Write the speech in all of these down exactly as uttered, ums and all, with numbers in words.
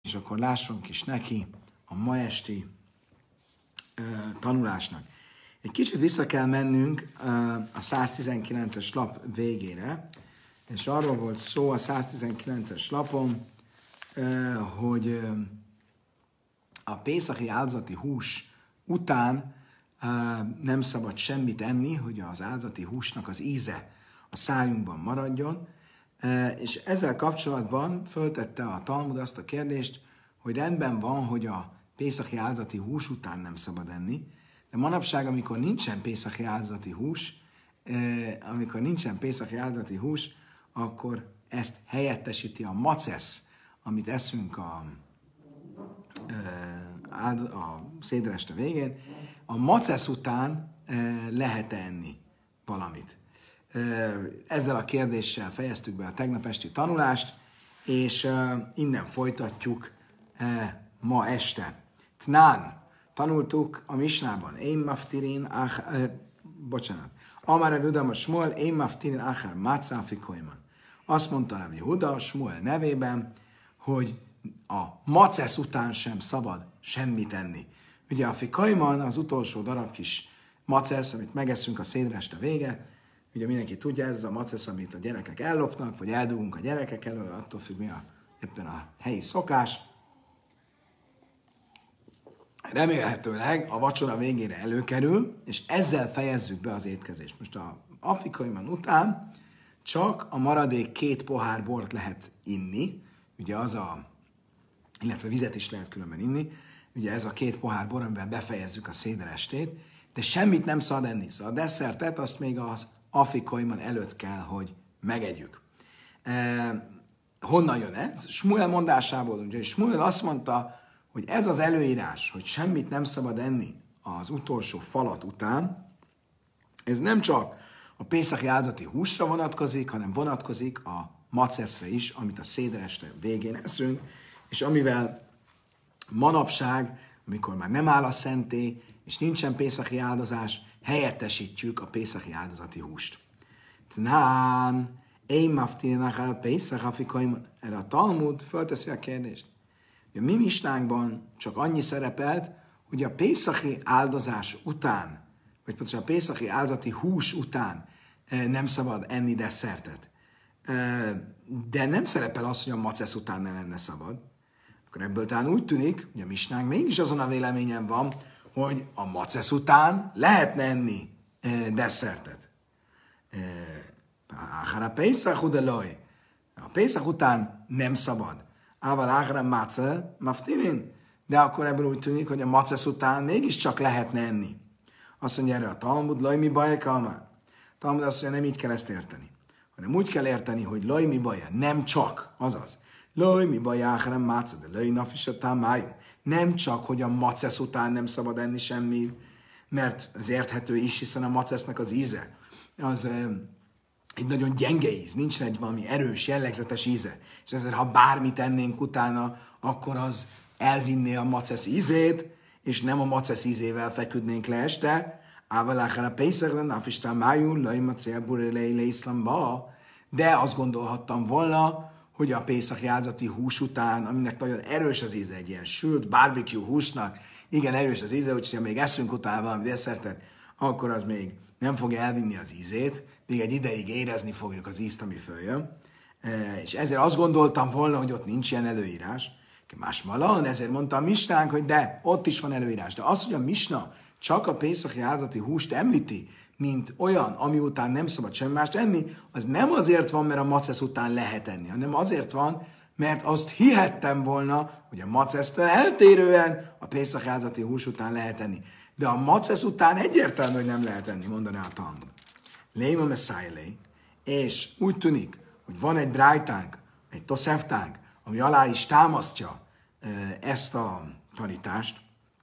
és akkor lássunk is neki a ma esti uh, tanulásnak. Egy kicsit vissza kell mennünk uh, a száztizenkilences lap végére, és arról volt szó a száztizenkilences lapon, uh, hogy uh, a pészachi áldozati hús után uh, nem szabad semmit enni, hogy az áldozati húsnak az íze a szájunkban maradjon, uh, és ezzel kapcsolatban föltette a Talmud azt a kérdést, hogy rendben van, hogy a pészachi áldozati hús után nem szabad enni, de manapság, amikor nincsen pészachi áldozati hús, uh, amikor nincsen pészachi áldozati hús, akkor ezt helyettesíti a macesz, amit eszünk a a szédereste végén, a macesz után lehet enni valamit. Ezzel a kérdéssel fejeztük be a tegnap esti tanulást, és innen folytatjuk ma este. Tnán, tanultuk a misnában, én maftirin, ach, eh, bocsánat, Amara Huda Smuel, én maftirin, achar, mácáfi kolyman. Azt mondta Rabbi Huda, Smuel nevében, hogy a macesz után sem szabad semmit enni. Ugye a fikajman, az utolsó darab kis macesz, amit megeszünk a szédreste vége, ugye mindenki tudja, ez a macesz, amit a gyerekek ellopnak, vagy eldugunk a gyerekek elől, attól függ, mi a, éppen a helyi szokás. Remélhetőleg a vacsora végére előkerül, és ezzel fejezzük be az étkezést. Most a afikajman után csak a maradék két pohár bort lehet inni, ugye az a illetve vizet is lehet különben inni. Ugye ez a két pohár bor, amivel befejezzük a széderestét, de semmit nem szabad enni. Szóval a desszertet azt még az afikajman előtt kell, hogy megegyük. E, honnan jön ez? Smuel mondásából. Ugye Smuel azt mondta, hogy ez az előírás, hogy semmit nem szabad enni az utolsó falat után, ez nem csak a pészachi áldozati húsra vonatkozik, hanem vonatkozik a maceszre is, amit a szédereste végén eszünk, és amivel manapság, amikor már nem áll a szentély, és nincsen pészachi áldozás, helyettesítjük a pészachi áldozati húst. Tnán, én maftirinach el pészach afikajman. Erre a Talmud fölteszi a kérdést. A mi misnánkban csak annyi szerepelt, hogy a pészachi áldozás után, vagy pontosan a pészachi áldozati hús után nem szabad enni desszertet. De nem szerepel az, hogy a macesz után ne lenne szabad. Akkor ebből talán úgy tűnik, hogy a misnánk mégis azon a véleményen van, hogy a macesz után lehetne enni e, desszertet. A pészach udeloj. A pészach után nem szabad. Ával áhra mace maftirin. De akkor ebből úgy tűnik, hogy a macesz után mégiscsak lehetne enni. Azt mondja erre a Talmud, loj mi baj kalmár. Talmud azt mondja, nem így kell ezt érteni. Hanem úgy kell érteni, hogy loj mi baja, nem csak, azaz. Loj mi baj áhrem máca, de loj nafisatán májú. Nem csak, hogy a macesz után nem szabad enni semmi, mert az érthető is, hiszen a macesznek az íze, az e, egy nagyon gyenge íz, nincs egy valami erős, jellegzetes íze. És ezért, ha bármit ennénk utána, akkor az elvinné a macesz ízét, és nem a macesz ízével feküdnénk le este, Ávaláhára pészaklen, nafistán májú, lajmacél burelei leiszlamba, de azt gondolhattam volna, hogy a pészaki áldozati hús után, aminek nagyon erős az íze, egy ilyen sült barbecue húsnak, igen erős az íze, úgyhogy ha még eszünk utána valami desszertet, akkor az még nem fogja elvinni az ízét, még egy ideig érezni fogjuk az ízt, ami följön. E, és ezért azt gondoltam volna, hogy ott nincs ilyen előírás. Más malan, ezért mondta a misnánk, hogy de, ott is van előírás. De az, hogy a misna csak a pészaki áldozati húst említi, mint olyan, ami után nem szabad semmi mást enni, az nem azért van, mert a macesz után lehet enni, hanem azért van, mert azt hihettem volna, hogy a macesztől eltérően a pészaki áldozati hús után lehet enni. De a macesz után egyértelmű, hogy nem lehet enni, mondaná a Talmud. Léma meszájlé, és úgy tűnik, hogy van egy brájtánk, egy toszeftánk, ami alá is támasztja ezt a tanítást.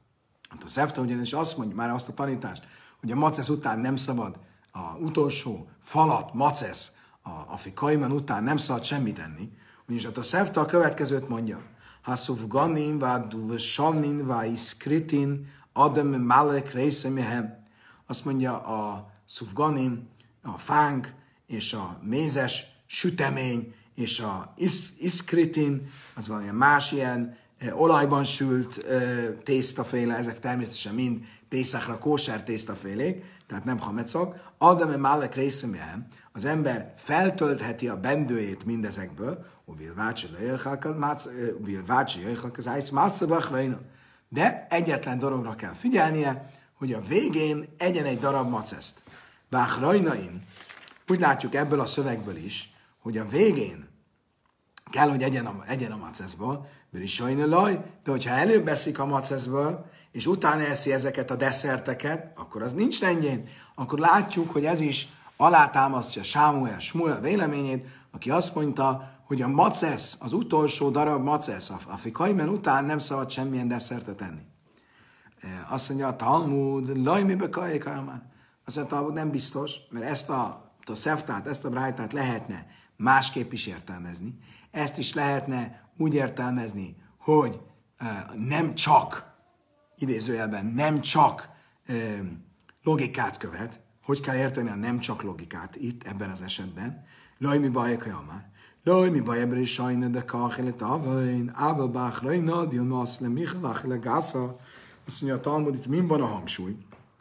A toszefta ugyanis azt mondja, már azt a tanítást, hogy a macesz után nem szabad, a utolsó falat, macesz, a, a fikajman után nem szabad semmit enni. Ugyanis a toszefta a következőt mondja. Ha szufganin, vá duvesavnin, vá iszkritin, adem malek részemehem. Azt mondja a szufganin, a fánk és a mézes sütemény és a isz, iszkritin, az valamilyen más ilyen olajban sült tésztaféle, ezek természetesen mind Pészachra kóser tésztafélék, tehát nem hamecok. Adame málek részemben az ember feltöltheti a bendőjét mindezekből, de egyetlen dologra kell figyelnie, hogy a végén egyen egy darab maceszt. Báchrajnain, úgy látjuk ebből a szövegből is, hogy a végén kell, hogy egyen a, egyen a maceszből, de hogyha előbb eszik a maceszből, és utána eszi ezeket a desszerteket, akkor az nincs rendjén. Akkor látjuk, hogy ez is alátámasztja Sámuel Smuel véleményét, aki azt mondta, hogy a macesz, az utolsó darab macesz, a fikaimen után nem szabad semmilyen desszertet enni. Azt mondja a Talmud, lajmibe kajékajamán. Azt mondja a Talmud, nem biztos, mert ezt a, a szeftát, ezt a brájtát lehetne másképp is értelmezni. Ezt is lehetne úgy értelmezni, hogy nem csak, idézőjelben nem csak logikát követ. Hogy kell érteni a nem csak logikát itt, ebben az esetben? Lajmi bajékajamán. Loj, mi baj ebből is sajna, de kachelet avain, ábel báchrajna, dilmasz le michel, achele gásza. Azt mondja a Talmud, itt mind van a hangsúly,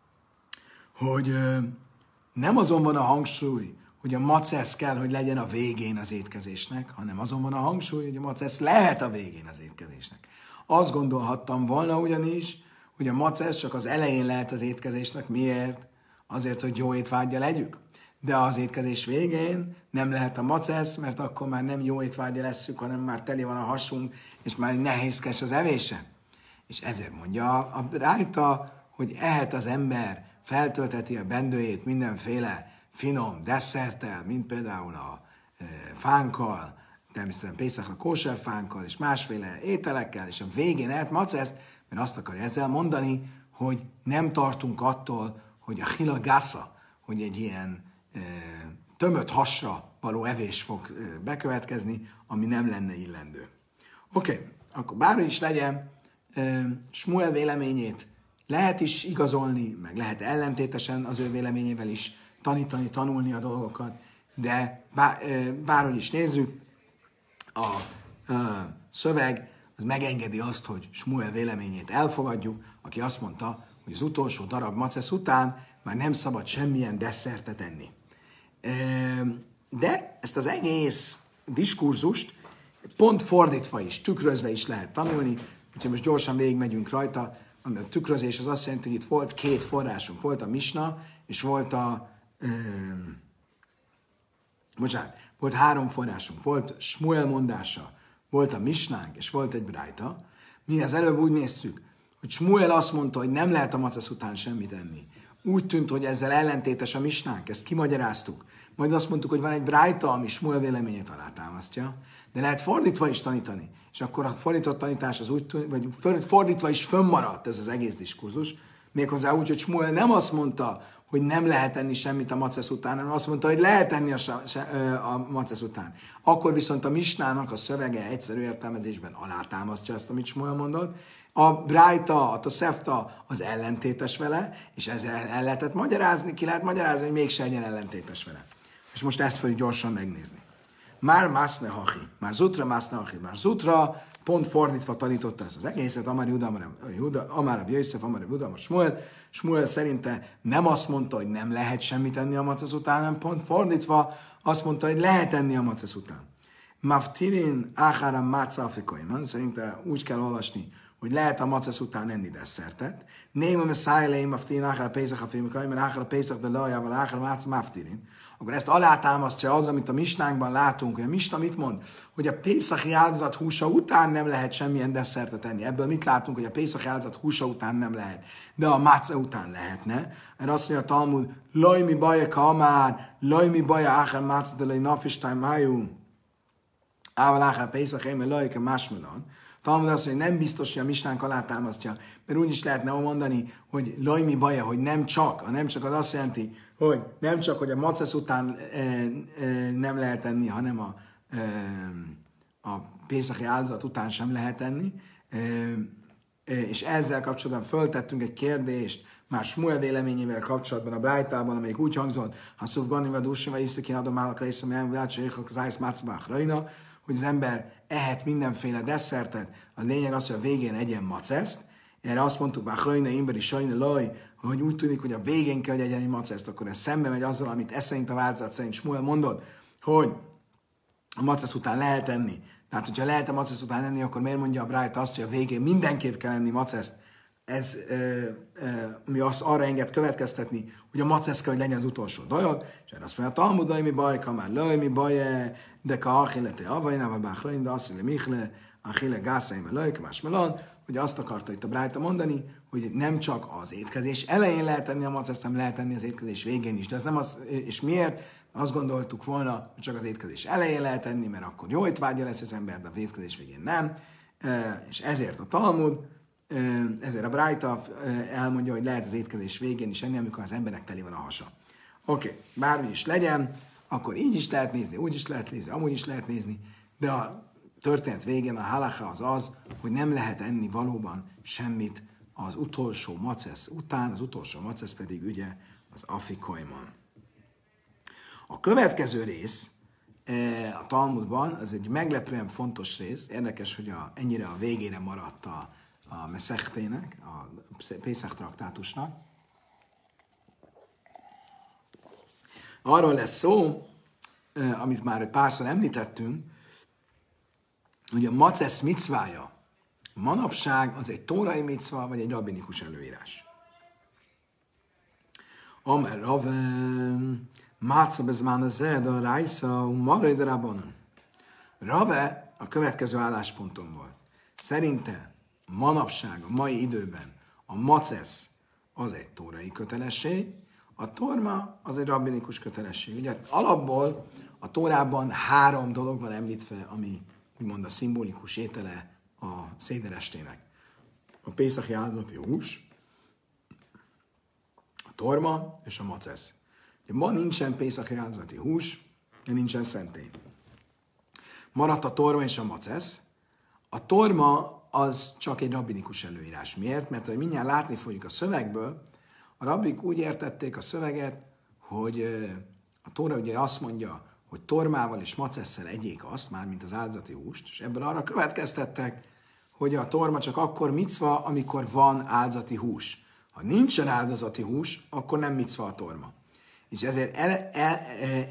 hogy ö, nem azon van a hangsúly, hogy a macesz kell, hogy legyen a végén az étkezésnek, hanem azon van a hangsúly, hogy a macesz lehet a végén az étkezésnek. Azt gondolhattam volna ugyanis, hogy a macesz csak az elején lehet az étkezésnek. Miért? Azért, hogy jó étvággyal legyük. De az étkezés végén nem lehet a macesz, mert akkor már nem jó étvágya leszünk, hanem már teli van a hasunk, és már nehézkes az evése. És ezért mondja a rájta, hogy ehet az ember, feltöltheti a bendőjét mindenféle finom desszerttel, mint például a e, fánkkal, természetesen Pészachra kóser fánkkal, és másféle ételekkel, és a végén ehet maceszt, mert azt akarja ezzel mondani, hogy nem tartunk attól, hogy a hila gásza, hogy egy ilyen tömött hasra való evés fog bekövetkezni, ami nem lenne illendő. Oké, okay, akkor bárhogy is legyen, Smuel véleményét lehet is igazolni, meg lehet ellentétesen az ő véleményével is tanítani, tanulni a dolgokat, de bárhogy is nézzük, a, a szöveg az megengedi azt, hogy Smuel véleményét elfogadjuk, aki azt mondta, hogy az utolsó darab macesz után már nem szabad semmilyen desszertet enni. De ezt az egész diskurzust pont fordítva is, tükrözve is lehet tanulni, úgyhogy most gyorsan végigmegyünk rajta. A tükrözés az azt jelenti, hogy itt volt két forrásunk. Volt a Misna, és volt a... Um, bocsánat, volt három forrásunk. Volt Smuel mondása, volt a Misnánk, és volt egy Brájta. Mi az előbb úgy néztük, hogy Smuel azt mondta, hogy nem lehet a macesz után semmit enni. Úgy tűnt, hogy ezzel ellentétes a Misnánk, ezt kimagyaráztuk. Majd azt mondtuk, hogy van egy Brájta, ami Smuel véleményét alátámasztja, de lehet fordítva is tanítani. És akkor a fordított tanítás az úgy tűnt, vagy fordítva is fönnmaradt ez az egész diskurzus, méghozzá úgy, hogy Smuel nem azt mondta, hogy nem lehet enni semmit a macesz után, hanem azt mondta, hogy lehet enni a, a macesz után. Akkor viszont a Misnának a szövege egyszerű értelmezésben alátámasztja ezt, amit Smuel mondott. A Brájta, a Tosefta az ellentétes vele, és ezzel el lehetett magyarázni, ki lehet magyarázni, hogy mégse legyen ellentétes vele. És most ezt fogjuk gyorsan megnézni. Már mászne hachi, már zutra mászne hachi, már zutra pont fordítva tanította ezt az egészet, Amár Juda, Amár Rabbi Yosef, Amár Rabbi Juda, Smuel. Smuel szerinte nem azt mondta, hogy nem lehet semmit enni a macesz után, hanem pont fordítva azt mondta, hogy lehet enni a macesz után. Maftirin áháram máca afikoiman, szerinte úgy kell olvasni, hogy lehet a macesz után enni desszertet. Némem a szájleim maftirin áhára pészach afikoiman, áhára pészach de lajával áhára máca maftirin. Akkor ezt alátámasztja az, amit a Misnánkban látunk, hogy a Misna mit mond? Hogy a pészachi áldozat húsa után nem lehet semmilyen desszertet enni. Ebből mit látunk, hogy a pészachi áldozat húsa után nem lehet, de a máca után lehetne. Erre azt mondja a Talmud, lajmi baja kamár, lajmi baja áhár máca de lej nafistáj májú, ával áhár pészach éme lajke másmelan. Talmud azt mondja, hogy nem biztos, hogy a Misnánk alátámasztja, mert úgy is lehetne mondani, hogy lajmi baja, hogy nem csak, a nem csak az azt jelenti, hogy nem csak, hogy a macesz után e, e, nem lehet enni, hanem a, e, a pészachi áldozat után sem lehet enni, e, e, és ezzel kapcsolatban föltettünk egy kérdést, már Smuel véleményével kapcsolatban a Brájtában, amelyik úgy hangzott, ha szuf ganiva dúsiva iszaki adom állakra iszom elmúlát, se éjjel az ájsz mácbák rajna, hogy az ember ehet mindenféle desszertet, a lényeg az, hogy a végén egyen maceszt. Erre azt mondtuk, bár Hrajna, Imberi, Sajna, Laj, hogy úgy tűnik, hogy a végén kell, hogy egyen egy maceszt, akkor ez szembe megy azzal, amit ez szerint a változat szerint Smuel mondott, hogy a macesz után lehet enni. Tehát, hogyha lehet a macesz után enni, akkor miért mondja a Brájta azt, hogy a végén mindenképp kell enni maceszt? Ez, ö, ö, mi azt arra enged következtetni, hogy a macesz kell, hogy legyen az utolsó dolog, és erre azt mondja, a Talmud, mi baj, kamár, laj, mi baj, de ka achilete avajnával, báchrain, de asszile michle, achile gászaim, laj, más melon, hogy azt akarta itt a Brájta mondani, hogy nem csak az étkezés elején lehet enni a maceszt, hanem lehet enni az étkezés végén is. De ez nem az, és miért? Azt gondoltuk volna, hogy csak az étkezés elején lehet enni, mert akkor jó étvágya lesz az ember, de az étkezés végén nem. És ezért a Talmud, ezért a Brájta elmondja, hogy lehet az étkezés végén is enni, amikor az embernek teli van a hasa. Oké, okay, bármi is legyen, akkor így is lehet nézni, úgy is lehet nézni, amúgy is lehet nézni, de a történet végén a halacha az az, hogy nem lehet enni valóban semmit az utolsó macesz után, az utolsó macesz pedig ugye az afikoimon. A következő rész a Talmudban, az egy meglepően fontos rész, érdekes, hogy a, ennyire a végére maradt a, a Meszechtének, a Pészach traktátusnak. Arról lesz szó, amit már párszor említettünk, hogy a macesz micvája manapság az egy tórai micva, vagy egy rabbinikus előírás. Amer Rave, Máca bezmán az Zeda, Rájsza, Marai de Rabbanon. Rave a következő állásponton volt. Szerinte manapság, a mai időben a macesz az egy tórai kötelesség, a torma az egy rabbinikus kötelesség. Ugye alapból a Tórában három dolog van említve, ami úgymond a szimbolikus étele a széderestének. A pészachi áldozati hús, a torma és a macesz. Ugye ma nincsen pészachi áldozati hús, de nincsen szentély. Maradt a torma és a macesz. A torma az csak egy rabbinikus előírás. Miért? Mert hogy mindjárt látni fogjuk a szövegből, a rabbik úgy értették a szöveget, hogy a Tóra ugye azt mondja, hogy tormával és macesszel egyék azt, már mint az áldozati húst, és ebből arra következtettek, hogy a torma csak akkor micva, amikor van áldozati hús. Ha nincsen áldozati hús, akkor nem micva a torma. És ezért el, el, el,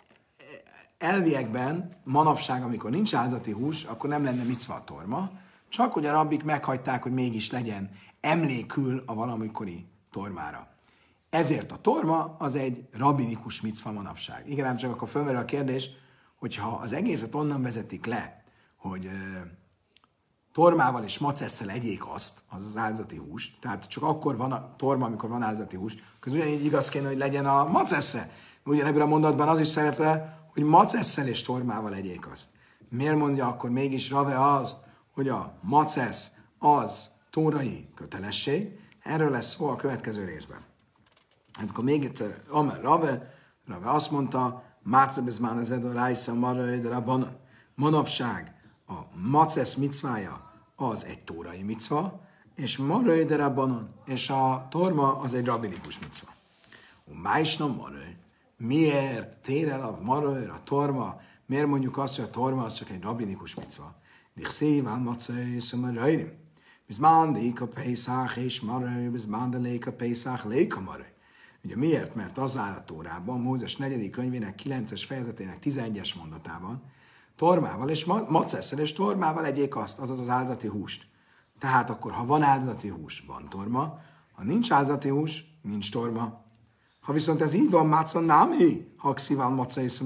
elviekben, manapság, amikor nincs áldozati hús, akkor nem lenne micva a torma, csak hogy a rabbik meghagyták, hogy mégis legyen emlékül a valamikori tormára. Ezért a torma az egy rabbinikus micva manapság. Igen, ám csak akkor fölmerül a kérdés, hogyha az egészet onnan vezetik le, hogy uh, tormával és macesszel egyék azt, az az áldozati hús, tehát csak akkor van a torma, amikor van áldozati hús, akkor ugyanígy igaz kéne, hogy legyen a macessze. Ugyanebben a mondatban az is szerepel, hogy macesszel és tormával egyék azt. Miért mondja akkor mégis Rave azt, hogy a macesz az tórai kötelesség? Erről lesz szó a következő részben. Hát akkor még egyszer, Amer Rave, Rave azt mondta, Máca bezmán az Edo Rájsza Marai de Rabbanon. Manapság a macesz micvája az egy tórai micva, és Marai de Rabbanon, és a torma az egy rabbinikus micva. Májsna Marai. Miért tér el a Marai, a torma? Miért mondjuk azt, hogy a torma az csak egy rabbinikus micva? Dichszíván macesz Marai. Bizmán léka Pészach és Marai, bizmán de léka Pészach léka Marai. Ugye miért? Mert az áll a Tórában, Mózes negyedik könyvének kilences fejezetének tizenegyes mondatában, tormával és macesszel és tormával egyék azt, azaz az áldozati húst. Tehát akkor, ha van áldozati hús, van torma, ha nincs áldozati hús, nincs torma. Ha viszont ez így van, máca námi, ha szíván maca és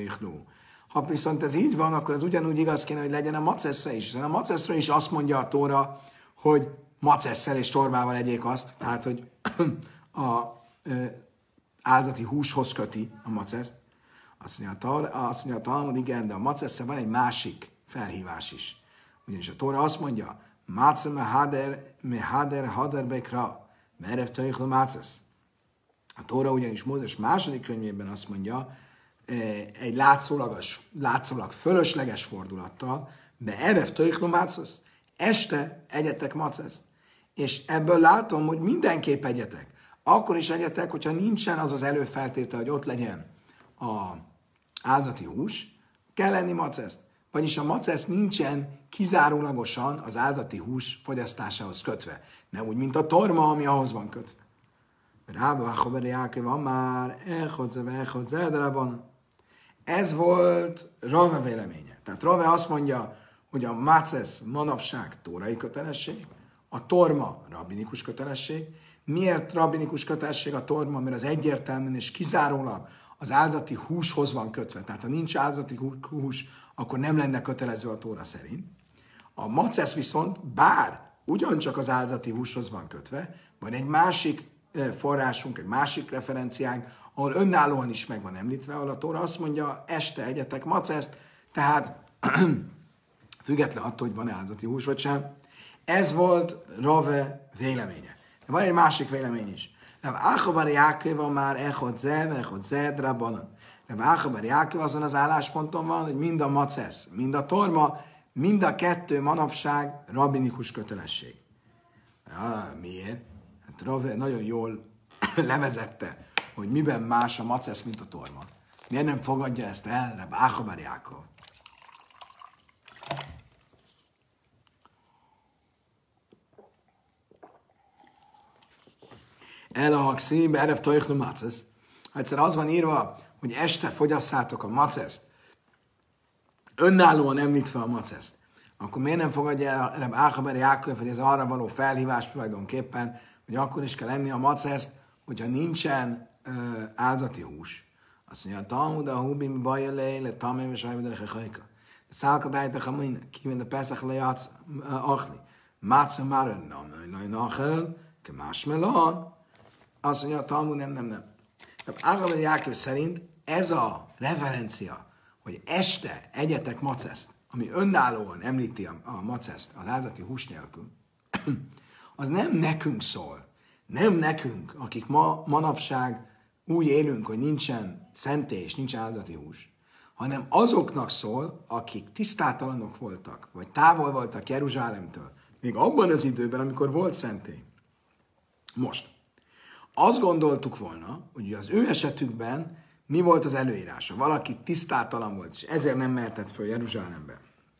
Ha viszont ez így van, akkor ez ugyanúgy igaz kéne, hogy legyen a macessze is. A maceszről is azt mondja a Tóra, hogy macesszel és tormával egyék azt, tehát, hogy a áldozati húshoz köti a maceszt. Azt mondja, azt mondja a Talmud, igen, de a macesszel van egy másik felhívás is. Ugyanis a Tóra azt mondja, Máca mehader, mehader hader bekra, merev töjjel mácesz. A Tóra ugyanis Mózes második könyvében azt mondja, egy látszólagos, látszólag fölösleges fordulattal, de erev töjjel mácesz. Este egyetek maceszt. És ebből látom, hogy mindenképp egyetek. Akkor is egyetek, hogyha nincsen az az előfeltétel, hogy ott legyen a áldozati hús, kell lenni maceszt. Vagyis a macesz nincsen kizárólagosan az áldati hús fogyasztásához kötve. Nem úgy, mint a torma, ami ahhoz van kötve. Rába Achoberi Jákov van már, elhodze, elhodze, drában. Ez volt Rave véleménye. Tehát Rave azt mondja, hogy a macesz manapság tórai kötelesség, a torma rabbinikus kötelesség. Miért rabbinikus kötelesség a torma? Mert az egyértelműen és kizárólag az áldati húshoz van kötve. Tehát ha nincs áldati hús, akkor nem lenne kötelező a tóra szerint. A macesz viszont, bár ugyancsak az áldati húshoz van kötve, van egy másik forrásunk, egy másik referenciánk, ahol önállóan is meg van említve, ahol a tóra azt mondja, este egyetek maceszt, tehát független attól, hogy van-e áldati hús vagy sem. Ez volt Rave véleménye. De van egy másik vélemény is. Nem Áchabar Jákov van már echod zev, echod zed, rabbanon. Nem Áchabar Jákov azon az állásponton van, hogy mind a macesz, mind a torma, mind a kettő manapság rabbinikus kötelesség. Ja, miért? Hát Rave nagyon jól levezette, hogy miben más a macesz, mint a torma. Miért nem fogadja ezt el Reb Áchabar Jákov? Elhagszi, berev tojchlu macesz. Ha egyszer az van írva, hogy este fogyasszátok a maceszt, önállóan említve a maceszt, akkor miért nem fogadja el Reb Áchabar Jákov, hogy ez arra való felhívás tulajdonképpen, hogy akkor is kell enni a maceszt, hogyha nincsen uh, áldati hús. Azt mondja, Talmud a hubim bajelé, le tamé, és ajvedere hajka. De szálkadájt a hamin, kíván de Pesach lejátsz achli. Máca már nem nagy nachel, ke más melon. Azt mondja, a Talmud nem, nem, nem. De Áchabar Jákov szerint ez a referencia, hogy este egyetek maceszt, ami önállóan említi a, a maceszt az áldati hús nélkül, az nem nekünk szól. Nem nekünk, akik ma, manapság úgy élünk, hogy nincsen szentély és nincs áldati hús, hanem azoknak szól, akik tisztátalanok voltak, vagy távol voltak Jeruzsálemtől, még abban az időben, amikor volt szentély. Most, azt gondoltuk volna, hogy az ő esetükben mi volt az előírása. Valaki tisztátalan volt, és ezért nem mehetett föl Jeruzsálembe.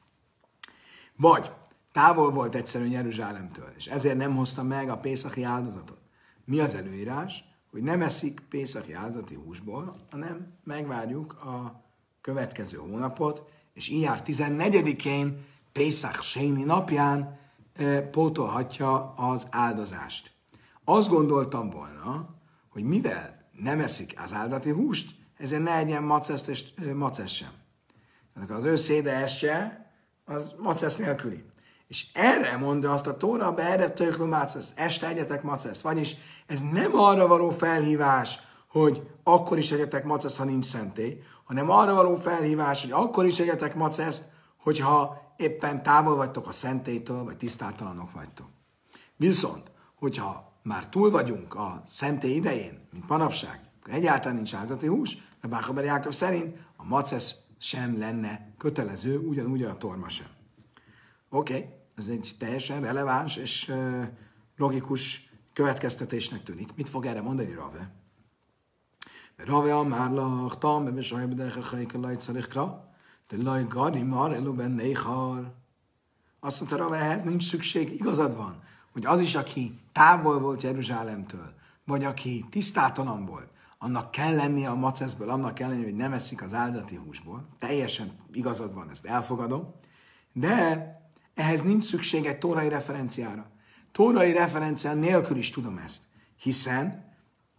Vagy távol volt egyszerűen Jeruzsálemtől, és ezért nem hozta meg a pészachi áldozatot. Mi az előírás? Hogy nem eszik pészachi áldozati húsból, hanem megvárjuk a következő hónapot, és ijár tizennegyedikén, Pészach Séni napján e, pótolhatja az áldozást. Azt gondoltam volna, hogy mivel nem eszik az áldozati húst, ezért ne egyen maceszt és e, macesz sem. Tehát az ő széde estje, az macesz nélküli. És erre mondja azt a Tóra, be erre töjklő macesz, este egyetek maceszt. Vagyis ez nem arra való felhívás, hogy akkor is egyetek maceszt, ha nincs szentély, hanem arra való felhívás, hogy akkor is egyetek maceszt, hogyha éppen távol vagytok a szentélytől, vagy tisztátalanok vagytok. Viszont, hogyha már túl vagyunk a szentély idején, mint manapság, akkor egyáltalán nincs áldozati hús, mert Áchabar Jákov szerint a macesz sem lenne kötelező, ugyanúgy a torma sem. Oké, okay, ez egy teljesen releváns és uh, logikus következtetésnek tűnik. Mit fog erre mondani Rave? Mert Rave amárlach, tam, bebe sajbe derechel chajka lajtszarikra, de laj gadi mar eluben néhar. Azt mondta Rave, ehhez nincs szükség, igazad van, hogy az is, aki távol volt Jeruzsálemtől, vagy aki tisztátalan volt, annak kell lennie a maceszből, annak kell lennie, hogy nem eszik az áldozati húsból. Teljesen igazad van, ezt elfogadom. De ehhez nincs szükség egy tórai referenciára. Tórai referencián nélkül is tudom ezt. Hiszen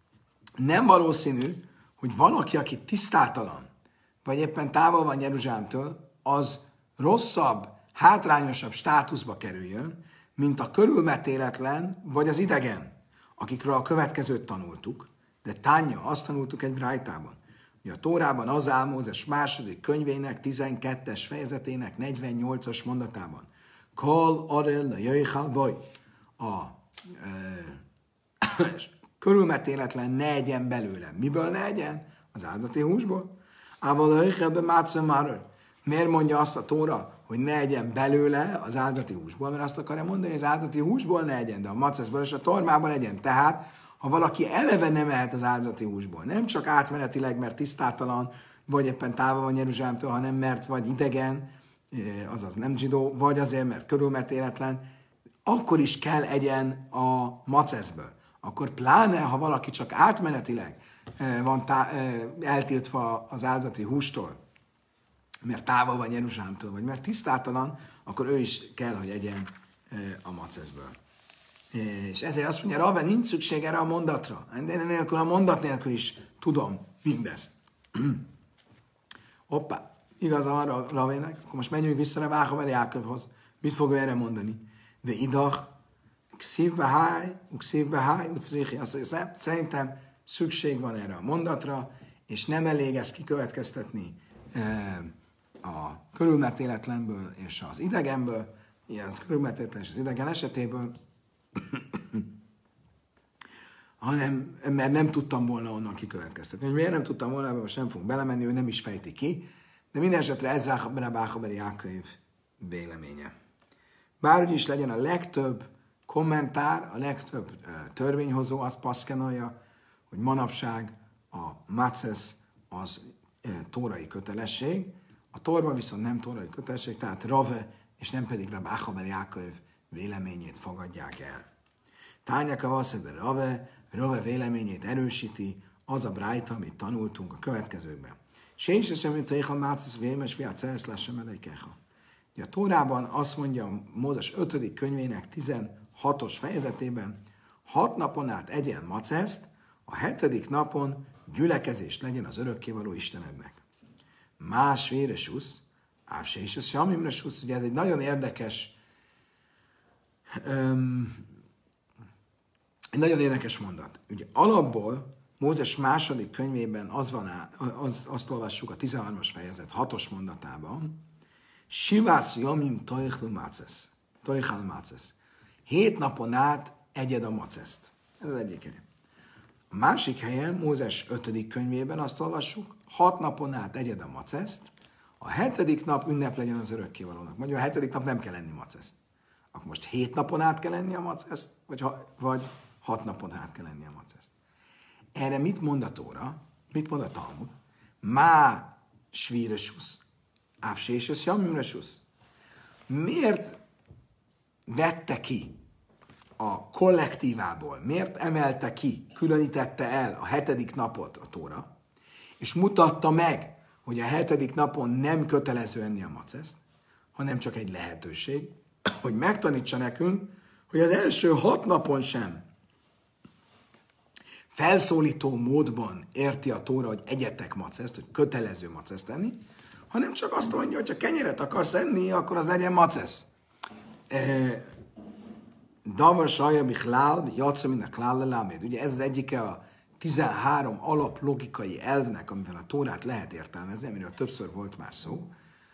nem valószínű, hogy valaki, aki tisztátalan, vagy éppen távol van Jeruzsálemtől, az rosszabb, hátrányosabb státuszba kerüljön, mint a körülmetéletlen, vagy az idegen, akikről a következőt tanultuk. De Tánya, azt tanultuk egy brájtában, hogy a Tórában az áll Mózes második könyvének tizenkettes fejezetének negyvennyolcas mondatában. Kol arel la jöjjhál baj. A e, körülmetéletlen ne egyen belőle. Miből ne egyen? Az áldati húsból. Ával a jöjjhálbe mátsza már. Miért mondja azt a Tóra, hogy ne egyen belőle az áldati húsból? Mert azt akarja mondani, hogy az áldati húsból ne egyen, de a maceszból és a tormában egyen. Tehát ha valaki eleve nem ehet az áldozati húsból, nem csak átmenetileg, mert tisztátalan, vagy éppen távol van Jeruzsálemtől, hanem mert vagy idegen, azaz nem zsidó, vagy azért, mert körülmetéletlen, akkor is kell egyen a maceszből. Akkor pláne, ha valaki csak átmenetileg van tá- eltiltva az áldozati hústól, mert távol van Jeruzsálemtől, vagy mert tisztátalan, akkor ő is kell, hogy egyen a maceszből. És ezért azt mondja, Rave, nincs szükség erre a mondatra. De nélkül, a mondat nélkül is tudom mindezt. Hoppá, igaza van Ravének, akkor most menjünk vissza a Váhaver Jákövhoz. Mit fog ő erre mondani? De idach, kszívbe háj, kszívbe háj, ucrihi. Azt mondja, szerintem szükség van erre a mondatra, és nem elég ezt kikövetkeztetni a körülmetéletlenből és az idegenből, ilyen az körülmetéletlen és az idegen esetéből, hanem, mert nem tudtam volna onnan kikövetkeztetni. Hogy miért nem tudtam volna, ebben most nem fogunk belemenni, ő nem is fejti ki, de minden esetre ez Rábáhaberi Jáköv véleménye. Bárhogy is legyen, a legtöbb kommentár, a legtöbb uh, törvényhozó azt paszkenolja, hogy manapság a macesz az uh, tórai kötelesség, a torba viszont nem tórai kötelesség, tehát Rave és nem pedig Rábáhaberi Jáköv véleményét fogadják el. Tányaka vasszeder Rave, Rave véleményét erősíti az a brájta, amit tanultunk a következőkben. Sén se sem, mint a éjjel mácesz vémes, fiát szeresz lessem elejkeha. A Tórában azt mondja Mózes ötödik könyvének tizenhatos fejezetében, hat napon át egyen maceszt, a hetedik napon gyülekezés legyen az örökkévaló Istenednek. Más véresusz, ávse is az jamimresusz, ugye ez egy nagyon érdekes um, egy nagyon érdekes mondat. Ugye alapból Mózes második könyvében az van á, az, azt olvassuk a tizenharmadik fejezet hatos mondatában, Sivász jamim toichlu macesz. Toichal macesz. Hét napon át egyed a maceszt. Ez az egyik hely. A másik helyen, Mózes ötödik könyvében azt olvassuk, hat napon át egyed a maceszt, a hetedik nap ünnep legyen az örökkévalónak. Magyar a hetedik nap nem kell enni maceszt. Akkor most hét napon át kell enni a maceszt, vagy, vagy hat napon át kell enni a maceszt. Erre mit mond a Tóra? Mit mond a Talmud? Má svíresusz, ávséses jamimresusz. Miért vette ki a kollektívából, miért emelte ki, különítette el a hetedik napot a Tóra, és mutatta meg, hogy a hetedik napon nem kötelező enni a maceszt, hanem csak egy lehetőség, hogy megtanítsa nekünk, hogy az első hat napon sem felszólító módban érti a Tóra, hogy egyetek maceszt, hogy kötelező maceszt enni, hanem csak azt mondja, hogy ha kenyeret akarsz enni, akkor az legyen macesz. Davar saja bichlál, jatsza minden klál leláméd. Ugye ez az egyike a tizenhárom alaplogikai elvnek, amivel a Tórát lehet értelmezni, amiről többször volt már szó.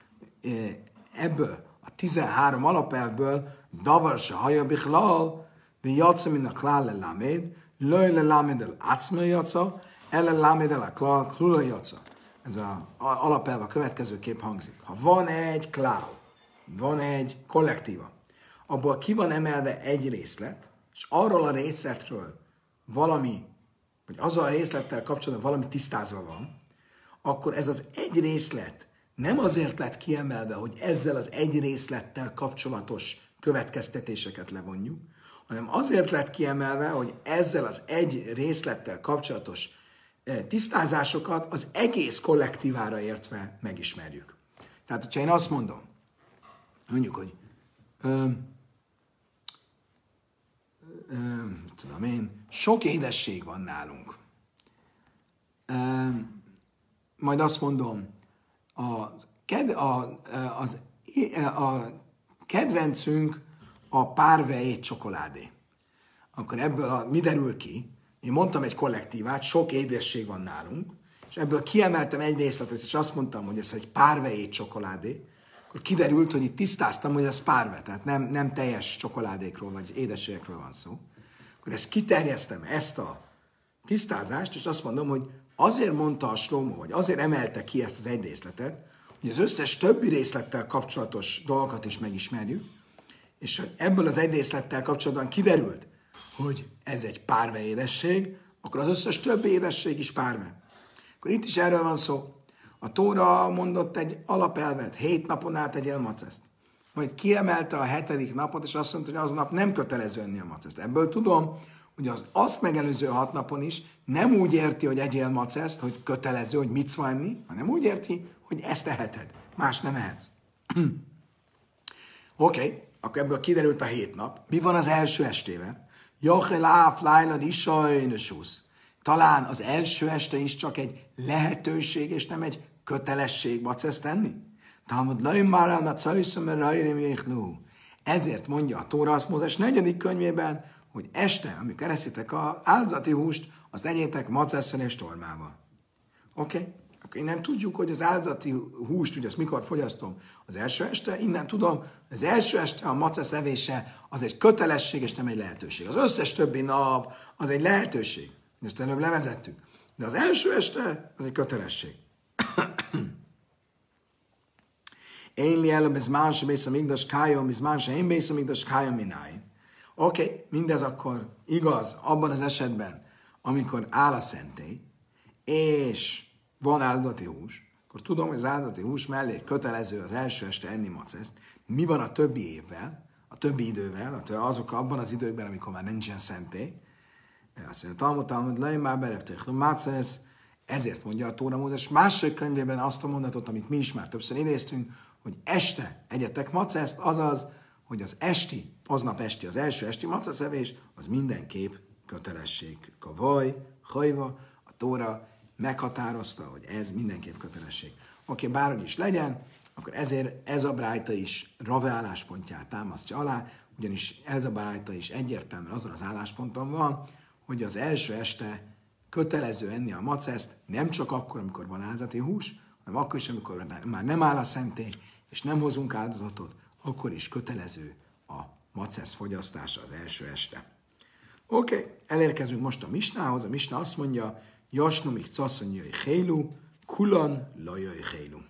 Ebből a tizenhárom alapelvből davar saja bichlál, jatsza minden klál leláméd, löj leláméd el átszmő jatsza, ele láméd el a klál klula jatsza. Ez az alapelv a következő kép hangzik. Ha van egy klál, van egy kollektíva, abból ki van emelve egy részlet, és arról a részletről valami, vagy azzal a részlettel kapcsolatban valami tisztázva van, akkor ez az egy részlet nem azért lett kiemelve, hogy ezzel az egy részlettel kapcsolatos következtetéseket levonjuk, hanem azért lett kiemelve, hogy ezzel az egy részlettel kapcsolatos tisztázásokat az egész kollektívára értve megismerjük. Tehát, hogyha én azt mondom, mondjuk, hogy ö, ö, tudom én, sok édesség van nálunk. Ö, majd azt mondom, a, ked, a, az, a kedvencünk a párve étcsokoládé. Akkor ebből a, mi derül ki? Én mondtam egy kollektívát, sok édesség van nálunk, és ebből kiemeltem egy részletet, és azt mondtam, hogy ez egy párve étcsokoládé, akkor kiderült, hogy itt tisztáztam, hogy ez párve, tehát nem, nem teljes csokoládékról vagy édességekről van szó. Akkor ezt kiterjesztem, ezt a tisztázást, és azt mondom, hogy azért mondta a Slómó, vagy azért emelte ki ezt az egy részletet, hogy az összes többi részlettel kapcsolatos dolgokat is megismerjük, és ebből az egy részlettel kapcsolatban kiderült, hogy ez egy párve édesség, akkor az összes többi édesség is párve. Akkor itt is erről van szó, A Tóra mondott egy alapelvet, hét napon át tegyél maceszt. Majd kiemelte a hetedik napot, és azt mondta, hogy aznap nem kötelező enni a maceszt. Ebből tudom, hogy az azt megelőző hat napon is nem úgy érti, hogy egyél maceszt, hogy kötelező, hogy mit enni, hanem úgy érti, hogy ezt teheted. Más nem ehetsz. Oké, okay, akkor ebből kiderült a hét nap. Mi van az első estével? Jochel áf lájlad isajnösusz. Talán az első este is csak egy lehetőség, és nem egy kötelesség maceszt enni? Talmud lajm már el, mert szajszom, ezért mondja a Tóra azt Mózes negyedik könyvében, hogy este, amikor eszitek az áldozati húst, azt egyétek macesszel és tormával. Oké? Okay? Akkor innen tudjuk, hogy az áldozati húst, ugye azt mikor fogyasztom? Az első este, innen tudom, az első este a macesz evése az egy kötelesség, és nem egy lehetőség. Az összes többi nap az egy lehetőség. Ezt előbb levezettük. De az első este az egy kötelesség. Én li előbb, ez más, bész a migdas kájom, ez más, én bész a migdas kájom mináj. Oké, okay, mindez akkor igaz abban az esetben, amikor áll a szentély, és van áldozati hús, akkor tudom, hogy az áldozati hús mellé kötelező az első este enni maceszt. Mi van a többi évvel, a többi idővel, azok abban az időkben, amikor már nincsen szentély? Azt mondja, Talmud, Talmud, lejn már berevték, macesz, ezért mondja a Tóra Mózes második könyvében azt a mondatot, amit mi is már többször idéztünk, hogy este egyetek maceszt, azaz, hogy az esti, aznap esti, az első esti maceszevés, az mindenképp kötelesség. Kavaj, hajva, a Tóra meghatározta, hogy ez mindenképp kötelesség. Oké, okay, bárhogy is legyen, akkor ezért ez a brájta is Rave álláspontját támasztja alá, ugyanis ez a brájta is egyértelműen azon az állásponton van, hogy az első este kötelező enni a maceszt, nem csak akkor, amikor van áldozati hús, hanem akkor is, amikor már nem áll a szentély, és nem hozunk áldozatot, akkor is kötelező a macesz fogyasztása az első este. Oké, okay, elérkezünk most a misnához. A misna azt mondja, Jasnomik caszonyai hélu, kulan lajai hélu.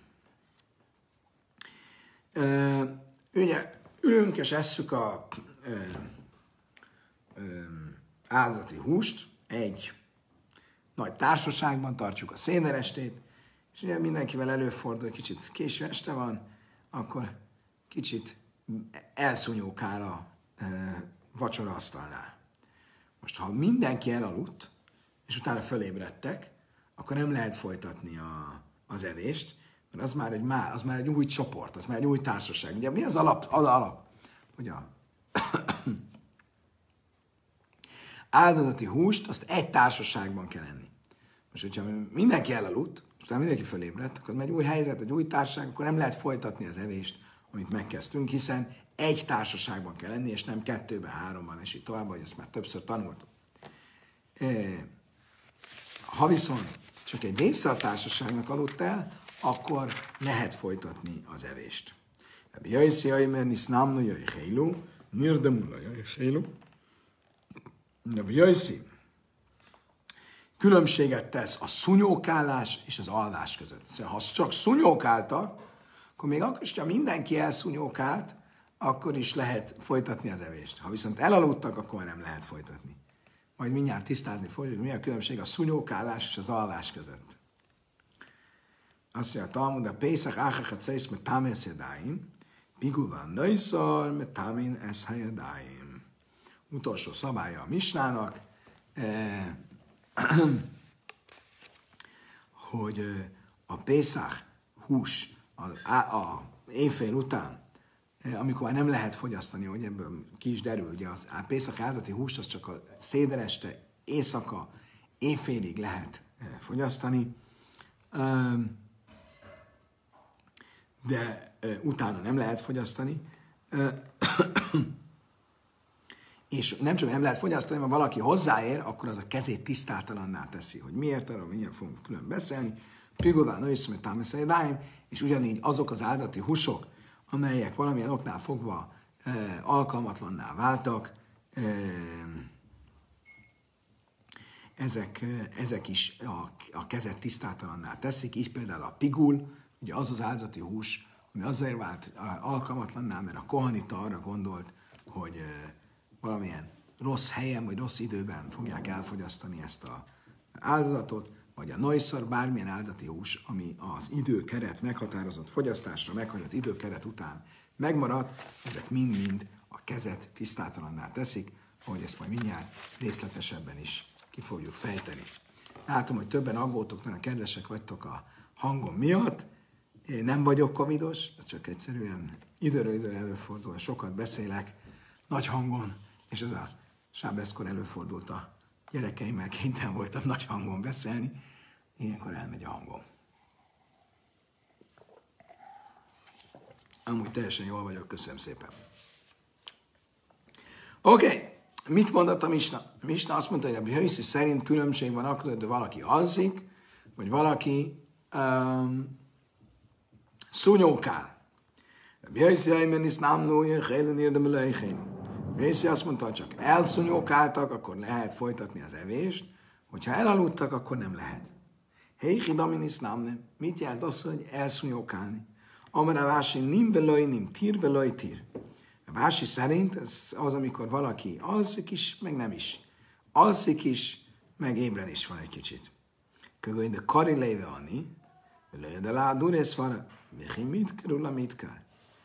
Ugye, ülünk és esszük a ö, ö, áldozati húst, egy nagy társaságban tartjuk a szénerestét, és ugye mindenkivel előfordul, hogy kicsit késő este van, akkor kicsit elszúnyókál a e, vacsoraasztalnál. Most, ha mindenki elaludt, és utána fölébredtek, akkor nem lehet folytatni a, az evést, mert az már, egy, az már egy új csoport, az már egy új társaság. Ugye mi az alap? Az alap, hogy a áldozati húst, azt egy társaságban kell enni. Most, hogyha mindenki elaludt, és utána mindenki fölébredt, akkor már egy új helyzet, egy új társaság, akkor nem lehet folytatni az evést, amit megkezdtünk, hiszen egy társaságban kell lenni, és nem kettőben, háromban, és így tovább, hogy ezt már többször tanultuk. Ha viszont csak egy része a társaságnak aludt el, akkor lehet folytatni az evést. Jöjszi, jöjj, mert nisz námnu, jöjj, hélu, nirdemula, jöjj, hélu. Jöjszi. Különbséget tesz a szúnyókálás és az alvás között. Szóval, ha csak szúnyókáltak, akkor még akkor is, ha mindenki elszúnyókált, akkor is lehet folytatni az evést. Ha viszont elaludtak, akkor nem lehet folytatni. Majd mindjárt tisztázni fogjuk, mi a különbség a szúnyókálás és az alvás között. Azt mondja a Talmud, a Pészak áhachat szész met támész jedáim, bigulván nőszar met támén esz jedáim. Utolsó szabálya a misnának, eh, hogy a Pészak hús a, a éjfél után, amikor már nem lehet fogyasztani, hogy ebből ki is derül, ugye az, a Pészak áldozati húst az csak a széder este, éjszaka, éjfélig lehet fogyasztani, de utána nem lehet fogyasztani. És nem csak nem lehet fogyasztani, ha valaki hozzáér, akkor az a kezét tisztátalanná teszi. Hogy miért, arról mindjárt fogunk külön beszélni. Pigolván őszmet támeszaidáim, és ugyanígy azok az áldozati húsok, amelyek valamilyen oknál fogva e, alkalmatlanná váltak, e, ezek, ezek is a, a kezet tisztátalanná teszik. Így például a pigul, ugye az az áldozati hús, ami azért vált alkalmatlanná, mert a kohanita arra gondolt, hogy e, valamilyen rossz helyen vagy rossz időben fogják elfogyasztani ezt az áldozatot, vagy a noiszor bármilyen áldozati hús, ami az időkeret, meghatározott fogyasztásra meghagyott időkeret után megmaradt, ezek mind-mind a kezet tisztátalanná teszik, ahogy ezt majd mindjárt részletesebben is ki fogjuk fejteni. Látom, hogy többen aggódtok, nagyon kedvesek vagytok a hangom miatt. Én nem vagyok covidos, csak egyszerűen időről időre előfordul, sokat beszélek, nagy hangon, és ez a sábeszkor előfordult a gyerekeimmel, kénytelen voltam nagy hangon beszélni, ilyenkor elmegy a hangom. Amúgy teljesen jól vagyok, köszönöm szépen. Oké, okay. Mit mondott a Misna? A Misna azt mondta, hogy a Bjöjszi szerint különbség van akkor, hogy valaki alszik, vagy valaki um, szúnyókál. A Bjöjszi ajmen is nem nója, hélen érdem lejhén. A Bjöjszi azt mondta, hogy csak elszúnyókáltak, akkor lehet folytatni az evést, hogyha elaludtak, akkor nem lehet. Héhi damin is nem. Mit jelent az, hogy elszúnyókálni? Amara vási nim veloj, nim tír veloj tír. A Vási szerint ez az, amikor valaki alszik is, meg nem is. Alszik is, meg ébren is van egy kicsit. Kögöny, de kari léve ani, de lá duresz van, mihi mit kerül a mit kell.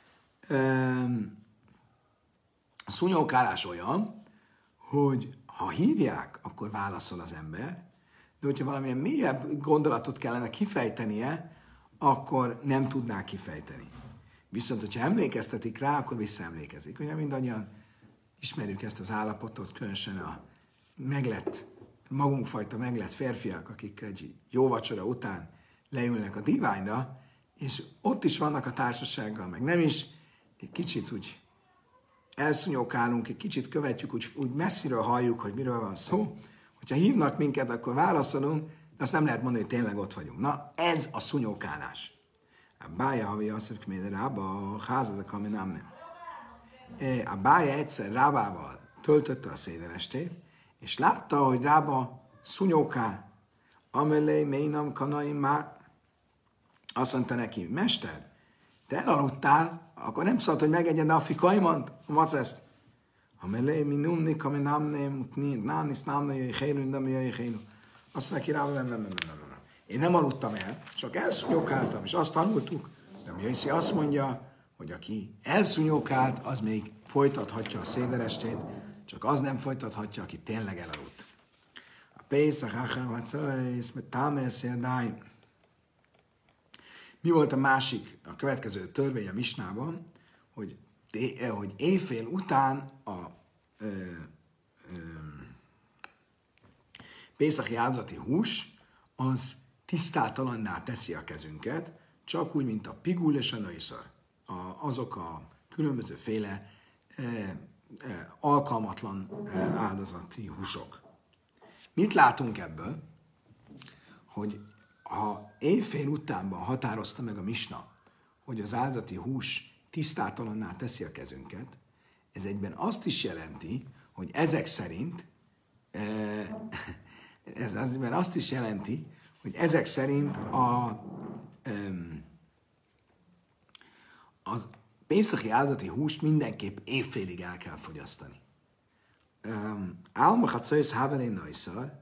A szúnyókálás olyan, hogy ha hívják, akkor válaszol az ember, de hogyha valamilyen mélyebb gondolatot kellene kifejtenie, akkor nem tudná kifejteni. Viszont, hogyha emlékeztetik rá, akkor visszaemlékezik. Ugye mindannyian ismerjük ezt az állapotot, különösen a meglett, magunkfajta meglett férfiak, akik egy jó vacsora után leülnek a diványra, és ott is vannak a társasággal, meg nem is, egy kicsit úgy elszúnyókálunk, egy kicsit követjük, úgy, úgy messziről halljuk, hogy miről van szó. Hogyha hívnak minket, akkor válaszolunk, de azt nem lehet mondani, hogy tényleg ott vagyunk. Na, ez a szúnyókálás. A bája, havi azt mondja, hogy rába a házadak, ami nem nem. A bája egyszer Rábával töltötte a széderestét, és látta, hogy Rába szúnyókál. Amelé, ménam, kanaim már. Azt mondta neki, mester, te elaludtál, akkor nem szólt, hogy megegyed a fikajmant, a maceszt. Amelé, mi numnik, ami nem nem, nánisz, nem nem, jöjj hélünk, nem jöjj hélünk. Azt mondja, Rába, nem, nem, nem, nem, nem. Én nem aludtam el, csak elszúnyókáltam, és azt tanultuk, de Jöjszi azt mondja, hogy aki elszúnyókált, az még folytathatja a széderestét, csak az nem folytathatja, aki tényleg elaludt. A Pészak, Achávacajsz, mert támeszéldáim. Mi volt a másik, a következő törvény a Misnában, hogy, hogy éjfél után a ö, ö, pészaki áldozati hús, az tisztátalanná teszi a kezünket, csak úgy, mint a pigul és a nőszar. Azok a különbözőféle e, e, alkalmatlan e, áldozati húsok. Mit látunk ebből? Hogy ha éjfél utánban határozta meg a Misna, hogy az áldozati hús tisztátalanná teszi a kezünket, ez egyben azt is jelenti, hogy ezek szerint, e, ez egyben azt is jelenti, hogy ezek szerint a, az pészaki áldozati húst mindenképp évfélig el kell fogyasztani. Álmachatszajsz háberén najszar